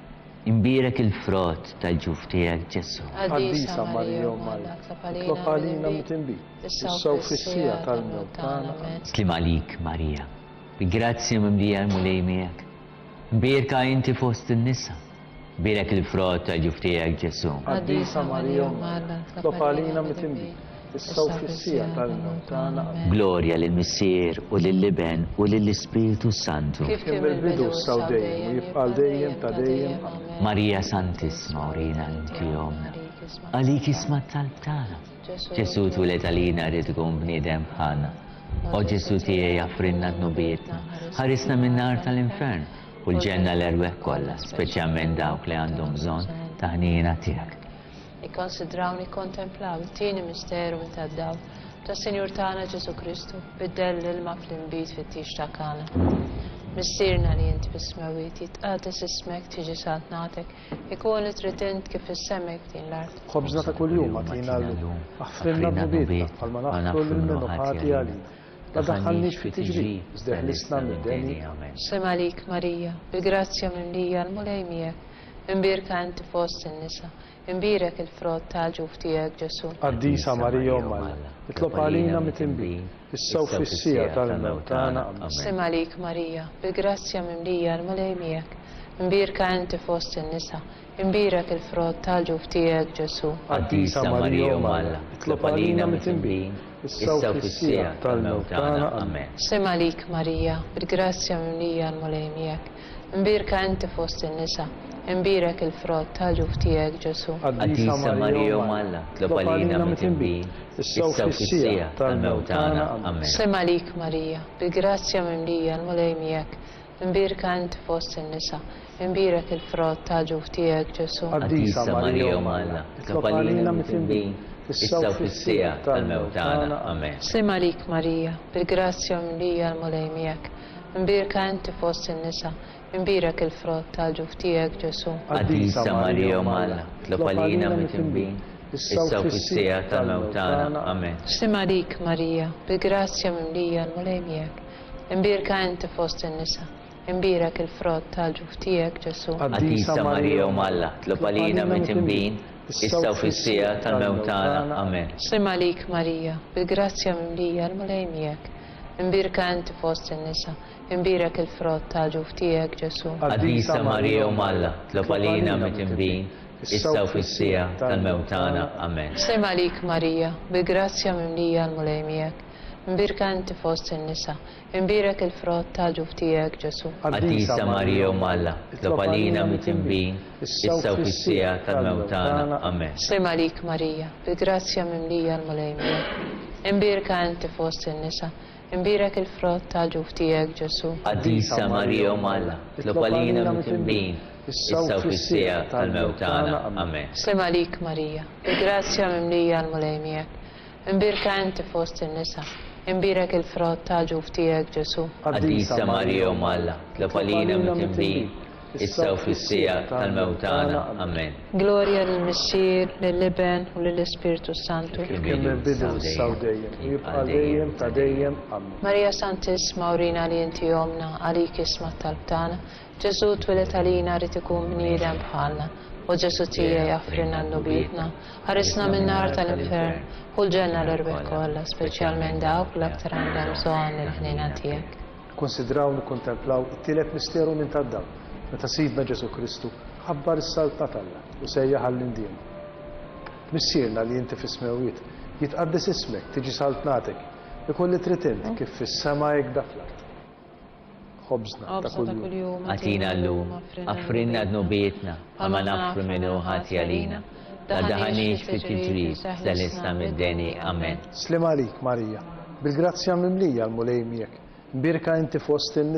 Imbirek il-frott tal-ġuftijak Ġesu. Qaddisa Marija Malla, itlob għalina mit-tinbi, issa u fis-sija tal-mewt tagħna. Slim għalik Marija, bi grazzja mimlija l-mulej miegħek. Imbirka inti fost in-nisa. Imbirek il-frott tal-ġuftijak Ġesu. Qaddisa Marija Malla, itlob għalina mit-tinbi, issa u fis-sija tal-mewt tagħna. Glorja lill-Missier u lill-Liben u lill-Ispiritu Santu. Kif kien mill-bidu saw dejjem u jibqa' dejjem ta' dejjem. Marija Santissima Urina inti omna. Għalik isma' talb tagħna. Ġesu twiled għalina rid ikun bniedem bħalna. O Ġesu tiegħi jaffrinna d-nubietna. Ħarisna min-nar tal-infern u l-ġenna l-erweħ kollha, speċjalment dawk li għandhom bżonn ta' ħniena tiegħek. Ikkonsidraw nikkontemplaw it-tieni misteru minn tad-dawl ta' Sinjur tagħna Ġesu Kristu biddel l-ilma fl-inbit fit-tix ta' Kana. Missierna li inti bis-smawiet jitqates ismek tiġi saltnatek ikun it-tritint kif is-semek din l-art. Ħobżna ta' kuljum għatina llum, aħfrinna d-nubietna bħalma naħfru l-minnu ħati għalina. La daħħalniex fi tiġri, żdeħlisna mid-deni. Slim għalik Marija, bil-grazzja mimlija l-mulej miegħek. Imbirka inti fost in-nisa. Imbirek il-frott tal-ġuftijak Ġesu. Qaddisa Marija Malla, itlob għalina mit-tinbi, issa u fis-sija tal-mewt tagħna. Slim għalik Marija, bil-grazzja mimlija l-mulej miegħek. Imbirka inti fost in-nisa. Imbirek il-frott tal-ġuftijak Ġesu. Qaddisa Marija Malla, itlob għalina mit-tinbi, issa u fis-sija tal-mewt tagħna. Amen. Slim għalik Marija, bil-grazzja mimlija l-mulej miegħek. Imbirka inti fost in-nisa. Imbirek il-frott tal-ġuftijak Ġesu. Qaddisa Marija Malla, itlob għalina mit-tinbi, issa u fis-sija tal-mewt tagħna. Amen. Slim għalik Marija, bil-grazzja mimlija l-mulej miegħek. Imbirka inti fost in-nisa. Imbirek il-frott tal-ġuftijak Ġesu. Qaddisa Marija Malla, itlob għalina mit-tinbi, issa u fis-sija tal-mewt tagħna. Amen. Slim għalik Marija, bil-grazzja mimlija l-mulej miegħek. Imbirka inti fost in-nisa. Imbirek il-frott tal-ġuftijak Ġesu. Qaddisa Marija Malla, itlob għalina mit-tinbi, issa u fis-sija tal-mewt tagħna. Amen. Slim għalik Marija, bil-grazzja mimlija l-mulej miegħek. Imbirka inti fost in-nisa. Imbirek il-frott tal-ġuftijak Ġesu. Qaddisa Marija Malla, itlob għalina mit-tinbi, issa u fis-sija tal-mewt tagħna. Amen. Slim għalik Marija, bil-grazzja mimlija l-mulej miegħek. Imbirka inti fost in-nisa. Imbirek il-frott tal-ġuftijak Ġesu. Qaddisa Marija Malla, itlob għalina mit-tinbi, issa u fis-sija tal-mewt tagħna. Amen. Slim għalik Marija, bil-grazzja mimlija l-mulej miegħek. Imbirka inti fost in-nisa. Imbirek il-frott tal-ġuftijak Ġesu. Qaddisa Marija Malla, itlob għalina mit-tinbi, issa u fis-sija tal-mewt tagħna. Amen. Slim għalik Marija, bil-grazzja mimlija l-mulej miegħek. Imbirka inti fost in-nisa. Imbirek il-frott tal-ġuftijak Ġesu. Qaddisa Marija Malla, itlob għalina mit-tinbi, issa u fis-sija tal-mewt tagħna. Amen. Slim għalik Marija, bil-grazzja mimlija l-mulej miegħek. Imbirka inti fost in-nisa. Imbirek il-frott tal-ġuftijak Ġesu. Qaddisa Marija Malla, itlob għalina mit-tinbi, issa u fis-sija tal-mewt tagħna. Amen. Glorja lill-Missier, lill-Liben u lill-Ispiritu Santu. Kif kien mill-bidu saw dejjem u jibqa' dejjem ta' dejjem. Amen. Marija Santissima Urina li inti omna, għalik isma' talb tagħna. Ġesu twiled għalina rid ikun bniedem bħalna. U Ġesu tiegħi jaffrinna n-nubietna. Ħarisna min-nar tal-infern u l-ġenna l-erbeħ kollha, speċjalment dawk l-aktar għandhom bżonn il-ħnina tiegħek. Konsidraw nikkontemplaw it-tielet misteru minn tad-dawl. Meta Sidna Ġesu Kristu ħabbar is-salb ta' Alla u sejjaħ għall-indien. Missierna li inti fis-smawiet jitqaddis ismek tiġi saltnatek ikolli tritint kif fis-sema hekk dak fl-ard. Ħobżna ta' kuljum. Għatina llum, affrinna d-nubietna, għama nafru minnu ħati għalina. La daħanix fi tiġri, dal-isna mid-deni. Amen. Slim għalik Marija, bil-grazzja mimlija l-mulej miegħek. Imbirka inti fost in-nisa.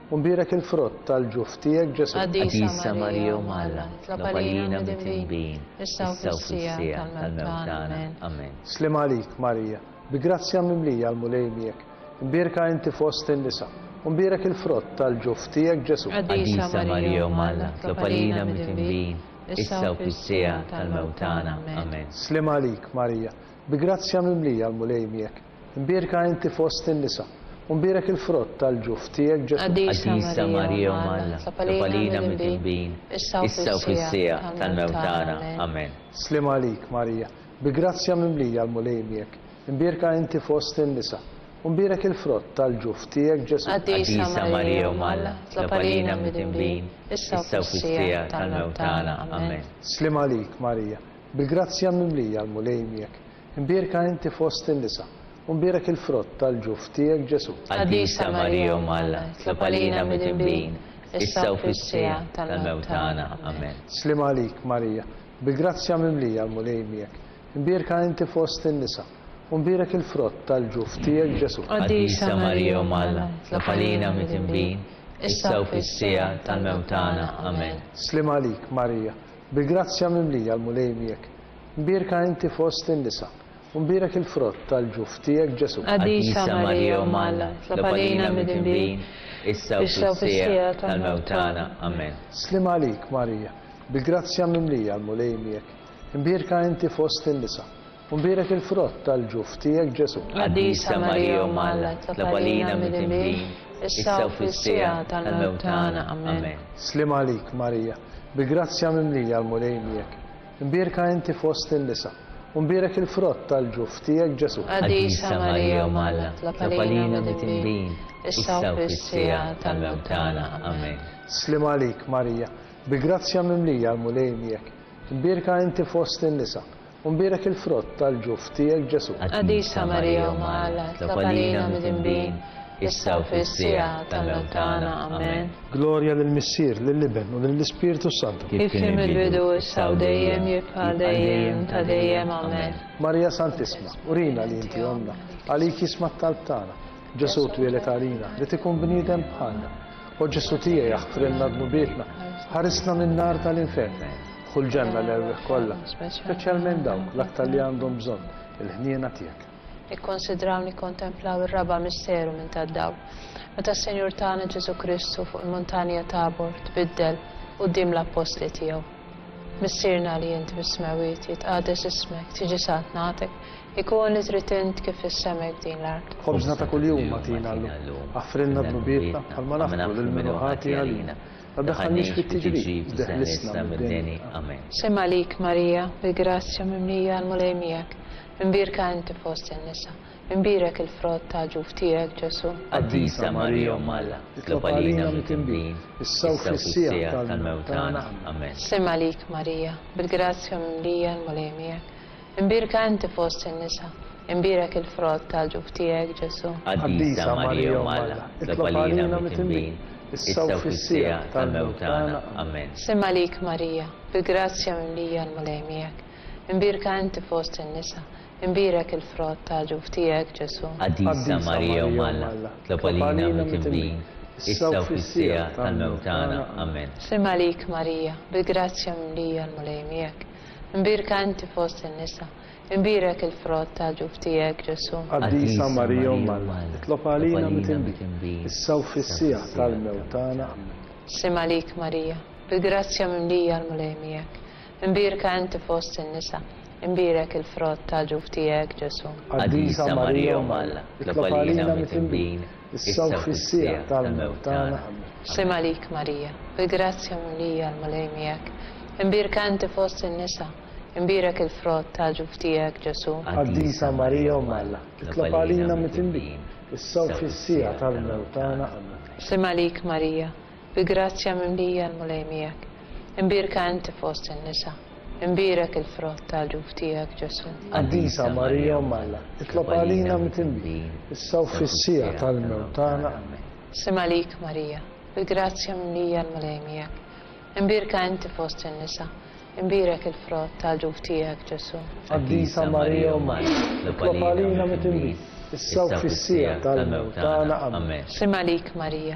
Umbirak il-frott tal-ġuf tiegħek Ġesu. Għadisa Marija Umalla, tlapalina mit-tinbin, issa u fissija tal-mewtana. Amen. Slim għalik, Marija, bi grazzja mimlija għal-mulejmiek, imbirka inti fost in-nisa, umbirak il-frott tal-ġuf tiegħek Ġesu. Għadisa Marija Umalla, tlapalina mit-tinbin, issa u fissija tal-mewtana. Amen. Slim għalik, Marija, bi grazzja mimlija għal-mulejmiek, imbirka inti fost in-nisa, umbirak il-frott tal-ġuf tiegħek Ġesu. Għadisa Marija Umalla, tlapalina mit-tinbin, issa u fissija tal-mewtana. Amen. Slim għalik, Marija, bi grazzja mimlija għal-mulejmiek, imbirka inti fost in-nisa, umbirak il-frott tal-ġuf tiegħek Ġesu. Għadisa Marija Umalla, tlapalina mit-tinbin, issa u fissija tal-mewtana. Amen. Slim għalik, Marija, bi grazzja mimlija għal-mulejmiek, imbirka inti fost in-nisa, umbirak il-frott tal-ġuf tiegħek Ġesu. Għadisa Marija Umalla, tlapalina mit-tinbin, issa u fissija tal-mewtana. Amen. Slim għalik, Marija, bi grazzja mimlija għal-mulejmiek, imbirka inti fost in-nisa, umbirak il-frott tal-ġuf tiegħek Ġesu. Għadisa Marija Umalla, tlapalina mit-tinbin, issa u fissija tal-mewtana. Amen. Slim għalik, Marija, bi grazzja mimlija għal-mulejmiek, imbirka inti fost in-nisa, umbirak il-frott tal-ġuf tiegħek Ġesu. Għadisa Marija Umalla, tlapalina mit-tinbin, issa u fissija tal-mewtana. Amen. Slim għalik, Marija, bi grazzja mimlija għal-mulejmiek, imbirka inti fost in-nisa, umbirak il-frott tal-ġuf tiegħek Ġesu. Għadisa Marija Umalla, tlapalina mit-tinbin, issa u fissija tal-mewtana. Amen. Slim għalik, Marija, bi grazzja mimlija għal-mulejmiek, imbirka inti fost in-nisa, umbirak il-frott tal-ġuf tiegħek Ġesu. Għadisa Marija Umalla, tlapalina mit-tinbin, issa u fissija tal-mewtana. Amen. Slim għalik, Marija, bi grazzja mimlija għal-mulejmiek, imbirka inti fost in-nisa, umbirak il-frott tal-ġuf tiegħek Ġesu. Għadisa Marija Umalla, tlapalina mit-tinbin, issa u fissija tal-mewtana. Amen. Glorja lill-Missier, lill-Iben u lill-Ispiritu Santu. Kif kien mill-bidu issa u dejjem jibqa' dejjem ta' dejjem. Amen. Marija Santisma, urina li inti għandna, għalik jisma' t-talb tagħna, Ġesu twieled għalina li tikun bniedem bħalna. U Ġesu tiegħi jaħfrilna dnubietna, ħarisna min-nar tal-infern. Kull ġenna l-erwieħ kollha, speċjalment dawk l-aktar li għandhom bżonn il-ħniena tiegħek. Ikkonsidraw nikkontemplaw ir-raba misteru minn tad-dawl. Meta s-Senjur tagħna Ġesu Kristu fuq il-Montanja Tabor tbiddel quddiem l-apostli tiegħu. Missierna li inti mis-smawiet jitqades ismek, tiġi satnatek, ikun li trid int kif issemek din l-art. Ħobżna ta' kuljum magħtina llum, aħfrilna dnubietna bħalma naħfru lill-minuħati għalina. Ma daħħalniex fit-tiġrib, deħlisna mid-deni. Amen. Semma lik Marija, bi grazzja mimlija għal-mulejmijak, imbirka inti fost in-nisa, imbirek il-frott ta' ġuf tiegħek Ġesu. Għadisa Marija Umalla, tlapalina mit-tinbin, issa u fissija tal-mewtana. Amen. Semma lik Marija, bil-grazzja mimlija għal-mulejmijak, imbirka inti fost in-nisa, imbirek il-frott ta' ġuf tiegħek Ġesu. Għadisa Marija Umalla, tlapalina mit-tinbin, issa u fissija tal-mewtana. Amen. Semma lik Marija, bil-grazzja mimlija għal-mulejmijak, imbirka inti fost in-nisa, imbirek il-frott ta' ġuf tiegħek Ġesu. Għadisa Marija Umalla, tlapalina mit-tinbin, issa u fissija tal-mewtana. Amen. Semma lik Marija, bil-grazzja mimlija għal-mulejmijak, imbirka inti fost in-nisa, imbirek il-frott ta' ġuf tiegħek Ġesu. Għadisa Marija Umalla, tlapalina mit-tinbin, issa u fissija tal-mewtana. Semma lik Marija, bil-grazzja mimlija għal-mulejmijak, imbirka inti fost in-nisa, imbirek il-frott ta' ġuf tiegħek Ġesu. Għadisa Marija Umalla, tlapalina mit-tinbin, issa u fissija tal-mewtana. Semma lik Marija, bil-grazzja mimlija għal-mulejmijak, imbirka inti fost in-nisa, imbirek il-frott ta' ġuf tiegħek Ġesu. Għadisa Marija Umalla, tlapalina mit-tinbin, issa u fissija tal-mewtana. Semma lik Marija, bil-grazzja mimlija għal-mulejmijak, imbirka inti fost in-nisa, imbirek il-frott ta' ġuf tiegħek Ġesu. Għadisa Marija Umalla, tlapalina mit-tinbin, issa u fissija tal-mewtana. Semma lik Marija, bil-grazzja mimlija għal-mulejmijak, imbirka inti fost in-nisa, imbirek il-frott ta' ġuf tiegħek Ġesu. Għadisa Marija Umalla, tlapalina mit-tinbin, issa u fissija tal-mewtana. Amen. Semma lik Marija,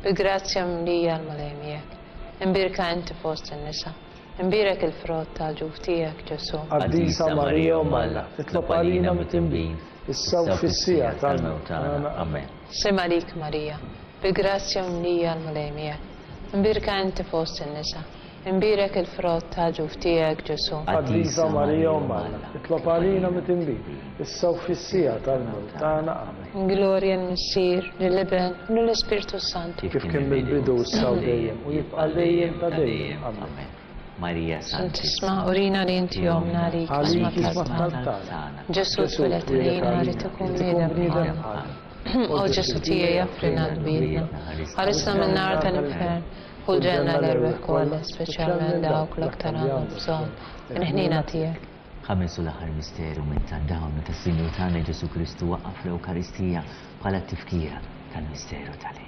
بgrazzja mlija l-malemijek. Imbirka inti fost in-nisa. Imbirek il-frott tal-ġuf tiegħek Ġesu. Qaddisa Marija Umm Alla, itlob għalina mit-tinbin, issa u fis-sija tal-mewt tagħna. Amen. Sim għalik Marija, bgrazzja mlija l-malemijek. Imbirka inti fost in-nisa. Imbirek il-frott tal-ġuf tiegħek Ġesu. Qaddisa Marija Umm Alla, itlob għalina mit-tinbin, issa u fis-sija tal-mewt tagħna. Amen. Glorja l-Missir, l-Liben, u l-Ispirtu Santi. Kif kien bil-bidu issa u dejjem u jibqa' dejjem ta' dejjem. Amen. Maria Santisma, urina li inti jomna li kisma tal-tana. Ġesu twilet lina li tkun bniedem bħalna. O Ġesu tiegħi jaffrina l-bidna. Ħarisna minn nar tal-infern. Kull ġenna l-erbeħ kollha, speċjalment dawk l-aktar għandhom bżonn. Inħnina tiegħek. ħames u l-aħħar misteru minn tad-dawn tas-Sinjur tagħna Ġesu Kristu waqaf l-Ewkaristija bħala t-tifkira tal-misteru tal-Eid.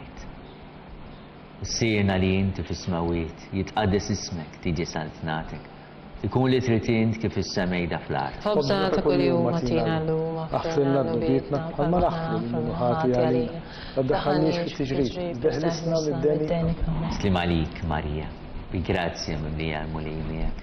Is-siena li inti fis-smawiet jitqaddes ismek tiġi saltnatek. Ikun li trid int kif is-semejda fl-art. Ħobżana ta' kuljum matina llum aħfrilna d-nubietna bħalma naħfru l-muħati għalina. Ma ddaħħalniex fit-tiġrid, deħlisna mid-deni. Slim għalik Marija, bi grazzja mimlija l-mulejmiek.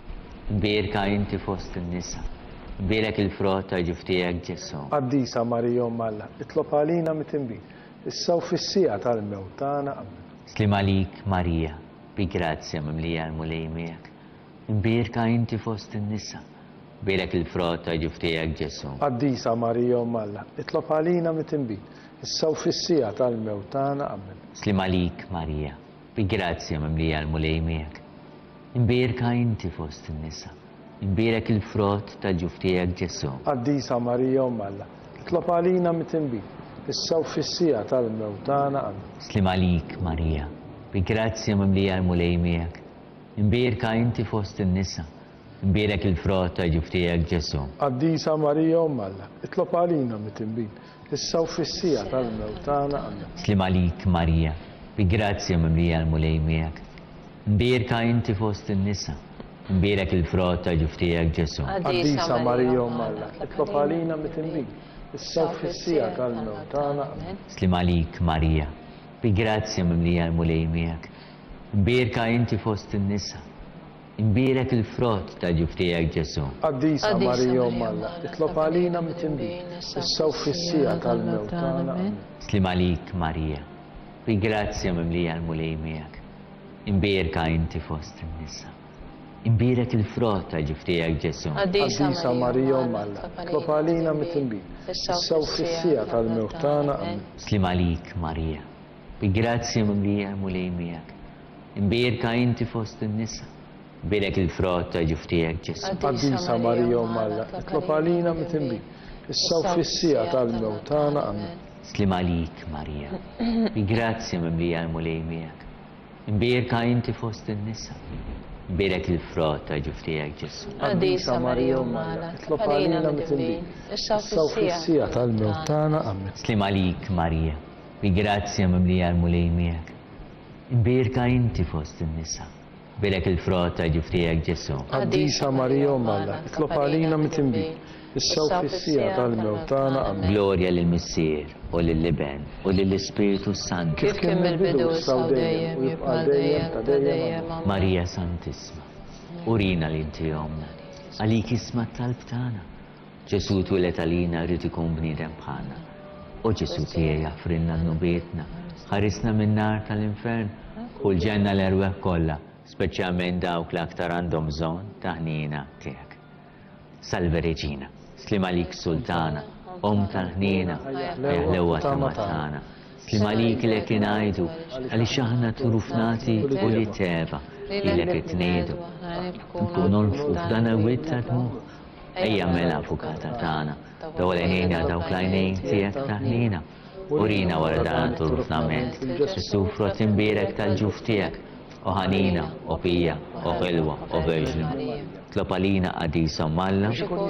Imbierka inti fost in-nisa. Imbierek il-frott ta' ġuf tiegħek Ġesu. Qaddisa Marija Umm Alla, itlob għalina mit-tinbin, issa u fis-sija tal-mewt tagħna. Amen. Slim għalik Marija, bi grazzja mimlija l-mulejmiek. Imbierka inti fost in-nisa. Imbierek il-frott ta' ġuf tiegħek Ġesu. Qaddisa Marija Umm Alla, itlob għalina mit-tinbin, issa u fis-sija tal-mewt tagħna. Amen. Slim għalik Marija, bi grazzja mimlija l-mulejmiek. Imbierka inti fost in-nisa. Imbierek il-frott ta' ġuf tiegħek Ġesu. Qaddisa Marija Umm Alla, itlob għalina mit-tinbin, issa u fis-sija tal-mewt tagħna. Amen. Slim għalik Marija, bi grazzja mimlija l-mulejmiek. Imbierka inti fost in-nisa. Imbierek il-frott ta' ġuf tiegħek Ġesu. Qaddisa Marija Umm Alla, itlob għalina mit-tinbin, issa u fis-sija tal-mewt tagħna. Amen. Slim għalik Marija, bi grazzja mimlija l-mulejmiek. Imbierka inti fost in-nisa. Imbierek il-frott ta' ġuf tiegħek Ġesu. Qaddisa Marija Umm Alla, itlob għalina mit-tinbin, issa u fis-sija tal-mewt tagħna. Amen. Slim għalik Marija, bi grazzja mimlija l-mulejmiek. Imbierka inti fost in-nisa. Imbierek il-frott ta' ġuf tiegħek Ġesu. Qaddisa Marija Umm Alla, itlob għalina mit-tinbin, issa u fis-sija tal-mewt tagħna. Amen. Slim għalik Marija, bi grazzja mimlija l-mulejmiek. Imbierka inti fost in-nisa. Imbierek il-frott ta' ġuf tiegħek Ġesu. Qaddisa Marija Umm Alla, itlob għalina mit-tinbin, issa u fis-sija tal-mewt tagħna. Amen. Slim għalik Marija, bi grazzja mimlija l-mulejmiek. Imbierka inti fost in-nisa. Imbierek il-frott ta' ġuf tiegħek Ġesu. Qaddisa Marija Umm Alla, itlob għalina mit-tinbin, issa u fis-sija tal-mewt tagħna. Amen. Slim għalik Marija, bi grazzja mimlija l-mulejmiek. Imbierka inti fost in-nisa. Imbierek il-frott ta' ġuf tiegħek Ġesu. Qaddisa Marija Umm Alla, itlob għalina mit-tinbin, issa u fis-sija tal-mewt tagħna. Amen. Slim għalik Marija, bi grazzja mimlija l-mulejmiek. Imbierka inti fost in-nisa. Imbierek il-frott ta' ġuf tiegħek Ġesu. Qaddisa Marija Umm Alla, itlob għalina mit-tinbin, issa u fis-sija tal-mewt tagħna. Amen. Glorja lill-Missier u lill-Liben u lill-Ispiritu Santi. Kif kien bil-bidu issa u dejjem jibqa' dejjem ta' dejjem. Marija Santisma, urina li inti jomna. Għalik isma' talb tagħna. Ġesu twilet għalina rrid ikun bniedem bħalna. U Ġesu tiegħi jaffrilna n-nubietna. Ħarisna min-nar tal-infern. Kull ġenna l-erweħ kollha, speċjalment dawk l-aktar għandhom bżonn ta' ħnina tiegħek. Salve Reġina, slim għalik Sultana, Om tal-ħnina, eħlewa ta' matana. Slim għalik li ngħidu, għaliex aħna turufnati u li teba, ilek itniedu. Nkun nolfu f'dan il-witt ta' dmuħ, ejja mela avukata tagħna, daw l-ħnina dawk l-għajnejn tiegħek ta' ħnina. Urina wara dan turufnament, is-sufrot imbierek tal-ġuf tiegħek, u ħanina, u pija, u ħilwa, u verġli. Tlob għalina Qaddisa Umm Alla,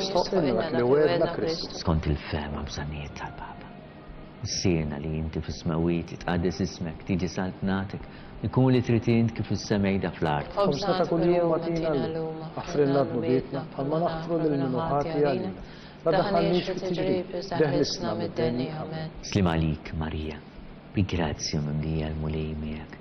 skont il-fema bżonnijiet tal-Papa. Is-siena li inti fis-smawiet tqaddes ismek tiġi saltnatek, ikun li trid int kif is-semejda fl-art. Ħobżna ta' kuljum matina llum, aħfrilna d-nubietna bħalma naħfru lill-minuħati għalina. Ma daħħalniex fit-tiġrid, deħlisna mid-deni. Amen. Slim għalik Marija, bi grazzja mimlija l-mulej miegħek.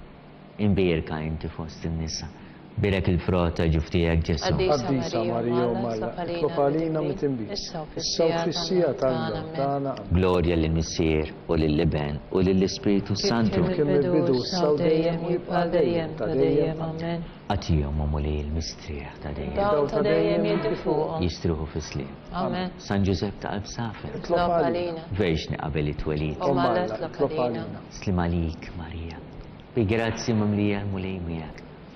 Imbierka inti fost in-nisa. Birek il-frota ġuftijak ġesu. Addisa Marija u Malla, tlopalina mitinbi. Issaw fissija tal-mewt tagħna. Glorja lill-Missier u lill-Liben u lill-Ispiritu Santu. Kien il-bidu saw dejjem u jibqa' dejjem ta' dejjem. Amen. Għatijom u mulej il-mistrieħ ta' dejjem. Daw ta' dejjem jiddifuqhom. Jistruħu fis-slim. Amen. San Giuseppe ta' qalb safer. Tlopalina. Verġni qabel it-twelid. U Malla tlopalina. Slim għalik, Marija. Bi grazzi mimlija l-mulej miegħek.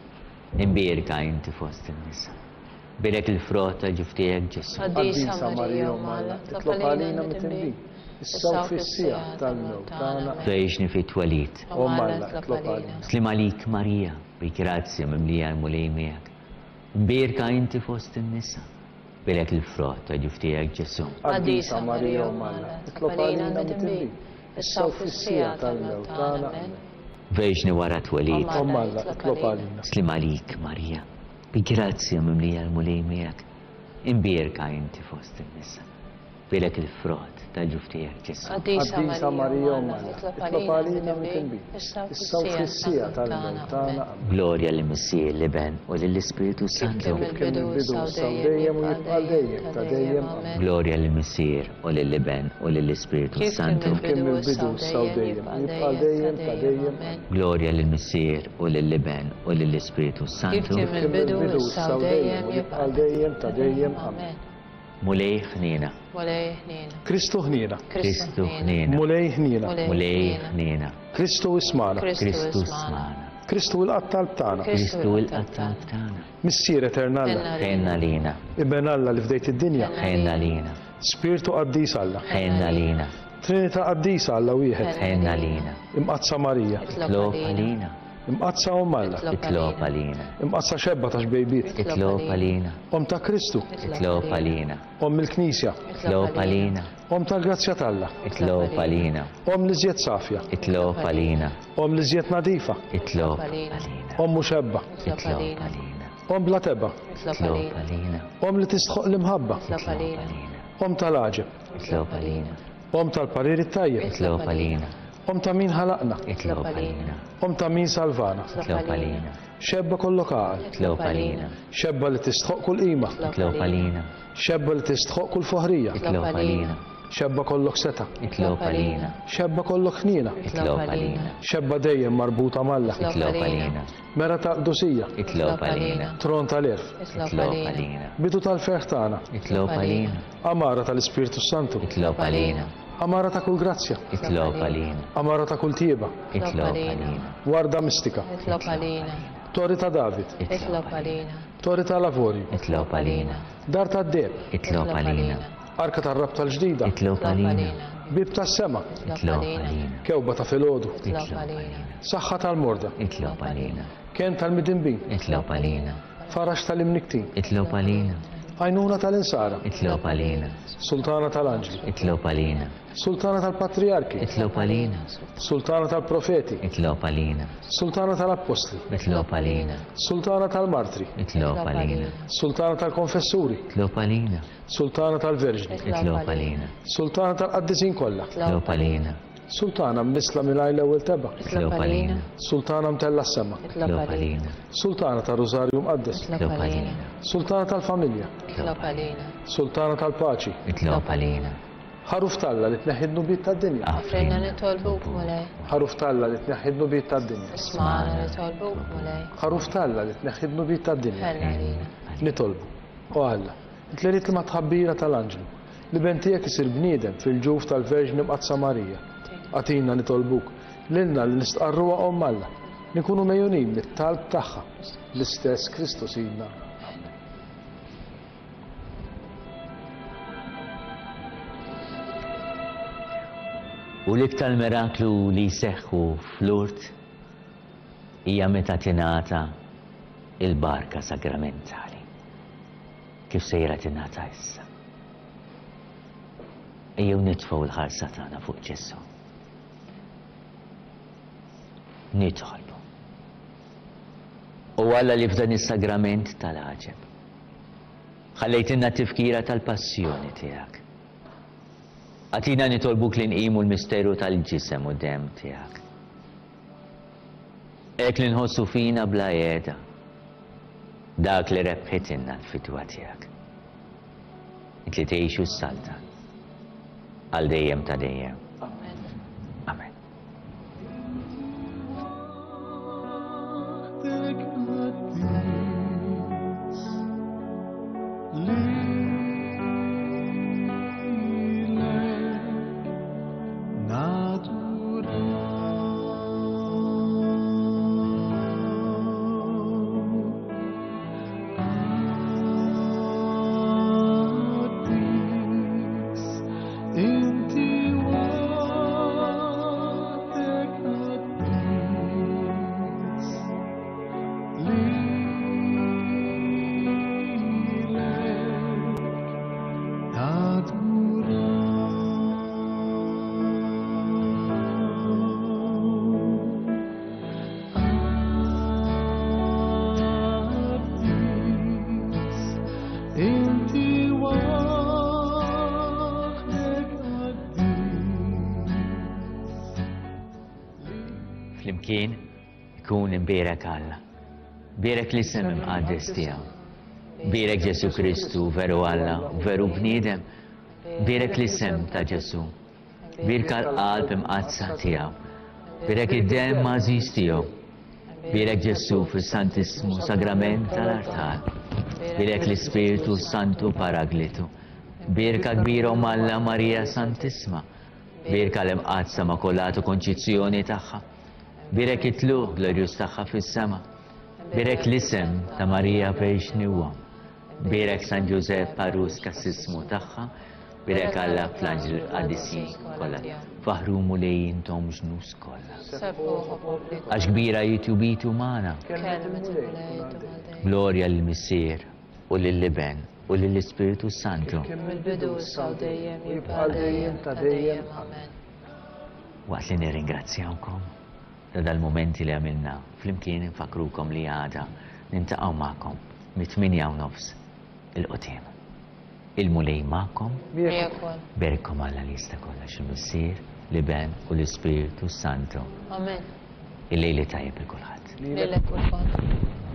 Imbierka inti fost in-nisa. Birek il-frota ġuftijak ġesu. Addisa Marija u Malla, tlopalina mitinbi. Issaw fissija tal-mewt tagħna. Verġni fit-twelid. U Malla tlopalina. Slim għalik, Marija. Bi grazzi mimlija l-mulej miegħek. Imbierka inti fost in-nisa. Birek il-frota ġuftijak ġesu. Addisa Marija u Malla, tlopalina mitinbi. Issaw fissija tal-mewt tagħna. Verġni wara twelid. U Malla tlopalina. Slim għalik, Marija. Bi grazzja mimlija l-mulej miegħek. Imbierka inti fost in-nisa. Birek il-frott ta' ġuftijak ġesu. Addisa Marija u Malla, tlopalina mitinbi. Issaw fissija tal-mewt tagħna. Glorja lill-Missier Liben u lill-Ispiritu Santu. Kien il-bidu saw dejjem u jibqa' dejjem ta' dejjem. Glorja lill-Missier u lill-Liben u lill-Ispiritu Santu. Kien il-bidu saw dejjem u jibqa' dejjem ta' dejjem. Glorja lill-Missier u lill-Liben u lill-Ispiritu Santu. Kien il-bidu saw dejjem u jibqa' dejjem ta' dejjem. Amen. Mulej ħnina. Mulej ħnina. Kristu ħnina. Kristu ħnina. Mulej ħnina. Mulej ħnina. Kristu ismana. Kristu ismana. Kristu il-qattal b'tana. Kristu il-qattal b'tana. Missier eternalla. Ħenna lina. Ibn Alla li fdejt id-dinja. Ħenna lina. Spiritu qaddis Alla. Ħenna lina. Trinita qaddisa Alla wieħed. Ħenna lina. Imqazza Marija. Itlopa lina. Imqazza u Malla. Itlopa lina. Imqazza xebba ta' xbejbiet. Itlopa lina. Om ta' Kristu. Itlopa lina. Om mill-Knisja. Itlopa lina. Om tal-Grazzja talla. Itlopa lina. Om li żjed safja. Itlopa lina. Om li żjed nadifa. Itlopa lina. Om muxebba. Itlopa lina. Om bla tebba. Itlopa lina. Om li tistħoq l-imħabba. Itlopa lina. Om tal-aġeb. Itlopa lina. Om tal-pariri tajjeb. Itlopa lina. Om ta' min ħalaqna. Itlopa lina. Om ta' min salvana. Itlopa lina. Xebba kollok għal. Itlopa lina. Xebba li tistħoq kull qima. Itlopa lina. Xebba li tistħoq kull foħrija. Itlopa lina. Xebba kollok seta. Itlopa lina. Xebba kollok ħnina. Itlopa lina. Xebba dejjem marbuta malla. Itlopa lina. Mera ta' qdusija. Itlopa lina. Tron tal-erf. Itlopa lina. Bidu tal-ferħ tagħna. Itlopa lina. Amara tal-Ispiritu Santu. Itlopa lina. Amara ta' kull grazzja. Itlopa lina. Amara ta' kull tieba. Itlopa lina. Warda mistika. Itlopa lina. Tori ta' David. Itlopa lina. Tori ta' Lavorju. Itlopa lina. Dar ta' Deb. Itlopa lina. Arka ta' rab tal-ġdida. Itlopa lina. Bib ta' sema. Itlopa lina. Kewba ta' filodu. Itlopa lina. Saħħa tal-morda. Itlopa lina. Ken tal-midinbin. Itlopa lina. Farax tal-imniktin. Itlopa lina. Għajnuna tal-insara. Itlopa lina. Sultana tal-anġli. Itlopa lina. Sultana tal-patriarki. Itlopa lina. Sultana tal-profeti. Itlopa lina. Sultana tal-apostli. Itlopa lina. Sultana tal-martri. Itlopa lina. Sultana tal-konfessuri. Itlopa lina. Sultana tal-verġni. Itlopa lina. Sultana tal-qaddisin kollha. Itlopa lina. Sultana mnisla milaj l-ewwel teba. Itlopa lina. Sultana mtella s-sema. Itlopa lina. Sultana tal-Rożarju mqaddes. Itlopa lina. Sultana tal-familja. Itlopa lina. Sultana tal-paċi. Itlopa lina. Ħaruf talla li tneħħidnu bit tad-dinja. Afrina nitolbuk mulej. Ħaruf talla li tneħħidnu bit tad-dinja. Ismana nitolbuk mulej. Ħaruf talla li tneħħidnu bit tad-dinja. Ħenna lina. Nitolbu. U Alla, it-tlerit li ma tħabbira tal-anġlu li bentijek isir bniedem fil-ġuf tal-Verġni Mqazza Marija. Għatina nitolbuk lilna li nistqarruha Om Alla, nikunu mejjunin mit-talb tagħha l-istess Kristu sidna. U l-iktar miraklu li jseħħu fl-urt hija meta tingħata il-barka sagramentali. Kif sejra tingħata issa. Ejjew nitfgħu l-ħarsa tagħna fuq Ġesu. Nitħolbu. U Alla li f'dan is-sagrament tal-għaġeb ħallejtilna tifkira tal-passjoni tiegħek. Għatina nitolbuk li nqimu l-misteru tal-ġisem u dem tiegħek. Ek li nħossu fina bla jeda. Dak li rebħitinna l-fitwa tiegħek. Int li tgħixu s-salta. Għal dejjem ta' dejjem. Amen. Flimkien ikun imbierek Alla. Bierek l-isem imqaddes tiegħu. Bierek Ġesu Kristu veru Alla u veru bniedem. Bierek l-isem ta' Ġesu. Birka l-qalb imqazza tiegħu. Bierek id-dem mażiż tiegħu. Bierek Ġesu fis-Santismu Sagrament tal-Artal. Bierek l-Ispiritu Santu Paraglitu. Birka kbirhom Alla Marija Santisma. Birka l-imqazza makolatu konċizzjoni tagħha. Birek it-tluq glorjus tagħha fis-sema. Birek l-isem ta' Marija Pejxniwa. Birek San Giuseppe Parus kassismu tagħha. Birek Alla fl-anġel qadisi kollha. Faħrumu li jintom ġnus kollha. Għax kbira jitjubitu magħna. Glorja lill-Missier u lill-Liben u lill-Ispiritu Santu. Mill-bidu saw dejjem jibqa' dejjem ta' dejjem. Amen. Waqt li nirringrazzjawkom ta' dal-momenti li għamilna flimkien infakrukom li għada nintaqgħu magħkom mit-tminja u nofs il-qudiem. Il-mulej magħkom berkom Alla li jista' kollox il-Missier, Liben u l-Ispiritu Santu. Amen. Il-lejli tajjeb il-kulħadd. Lejlek kulħadd.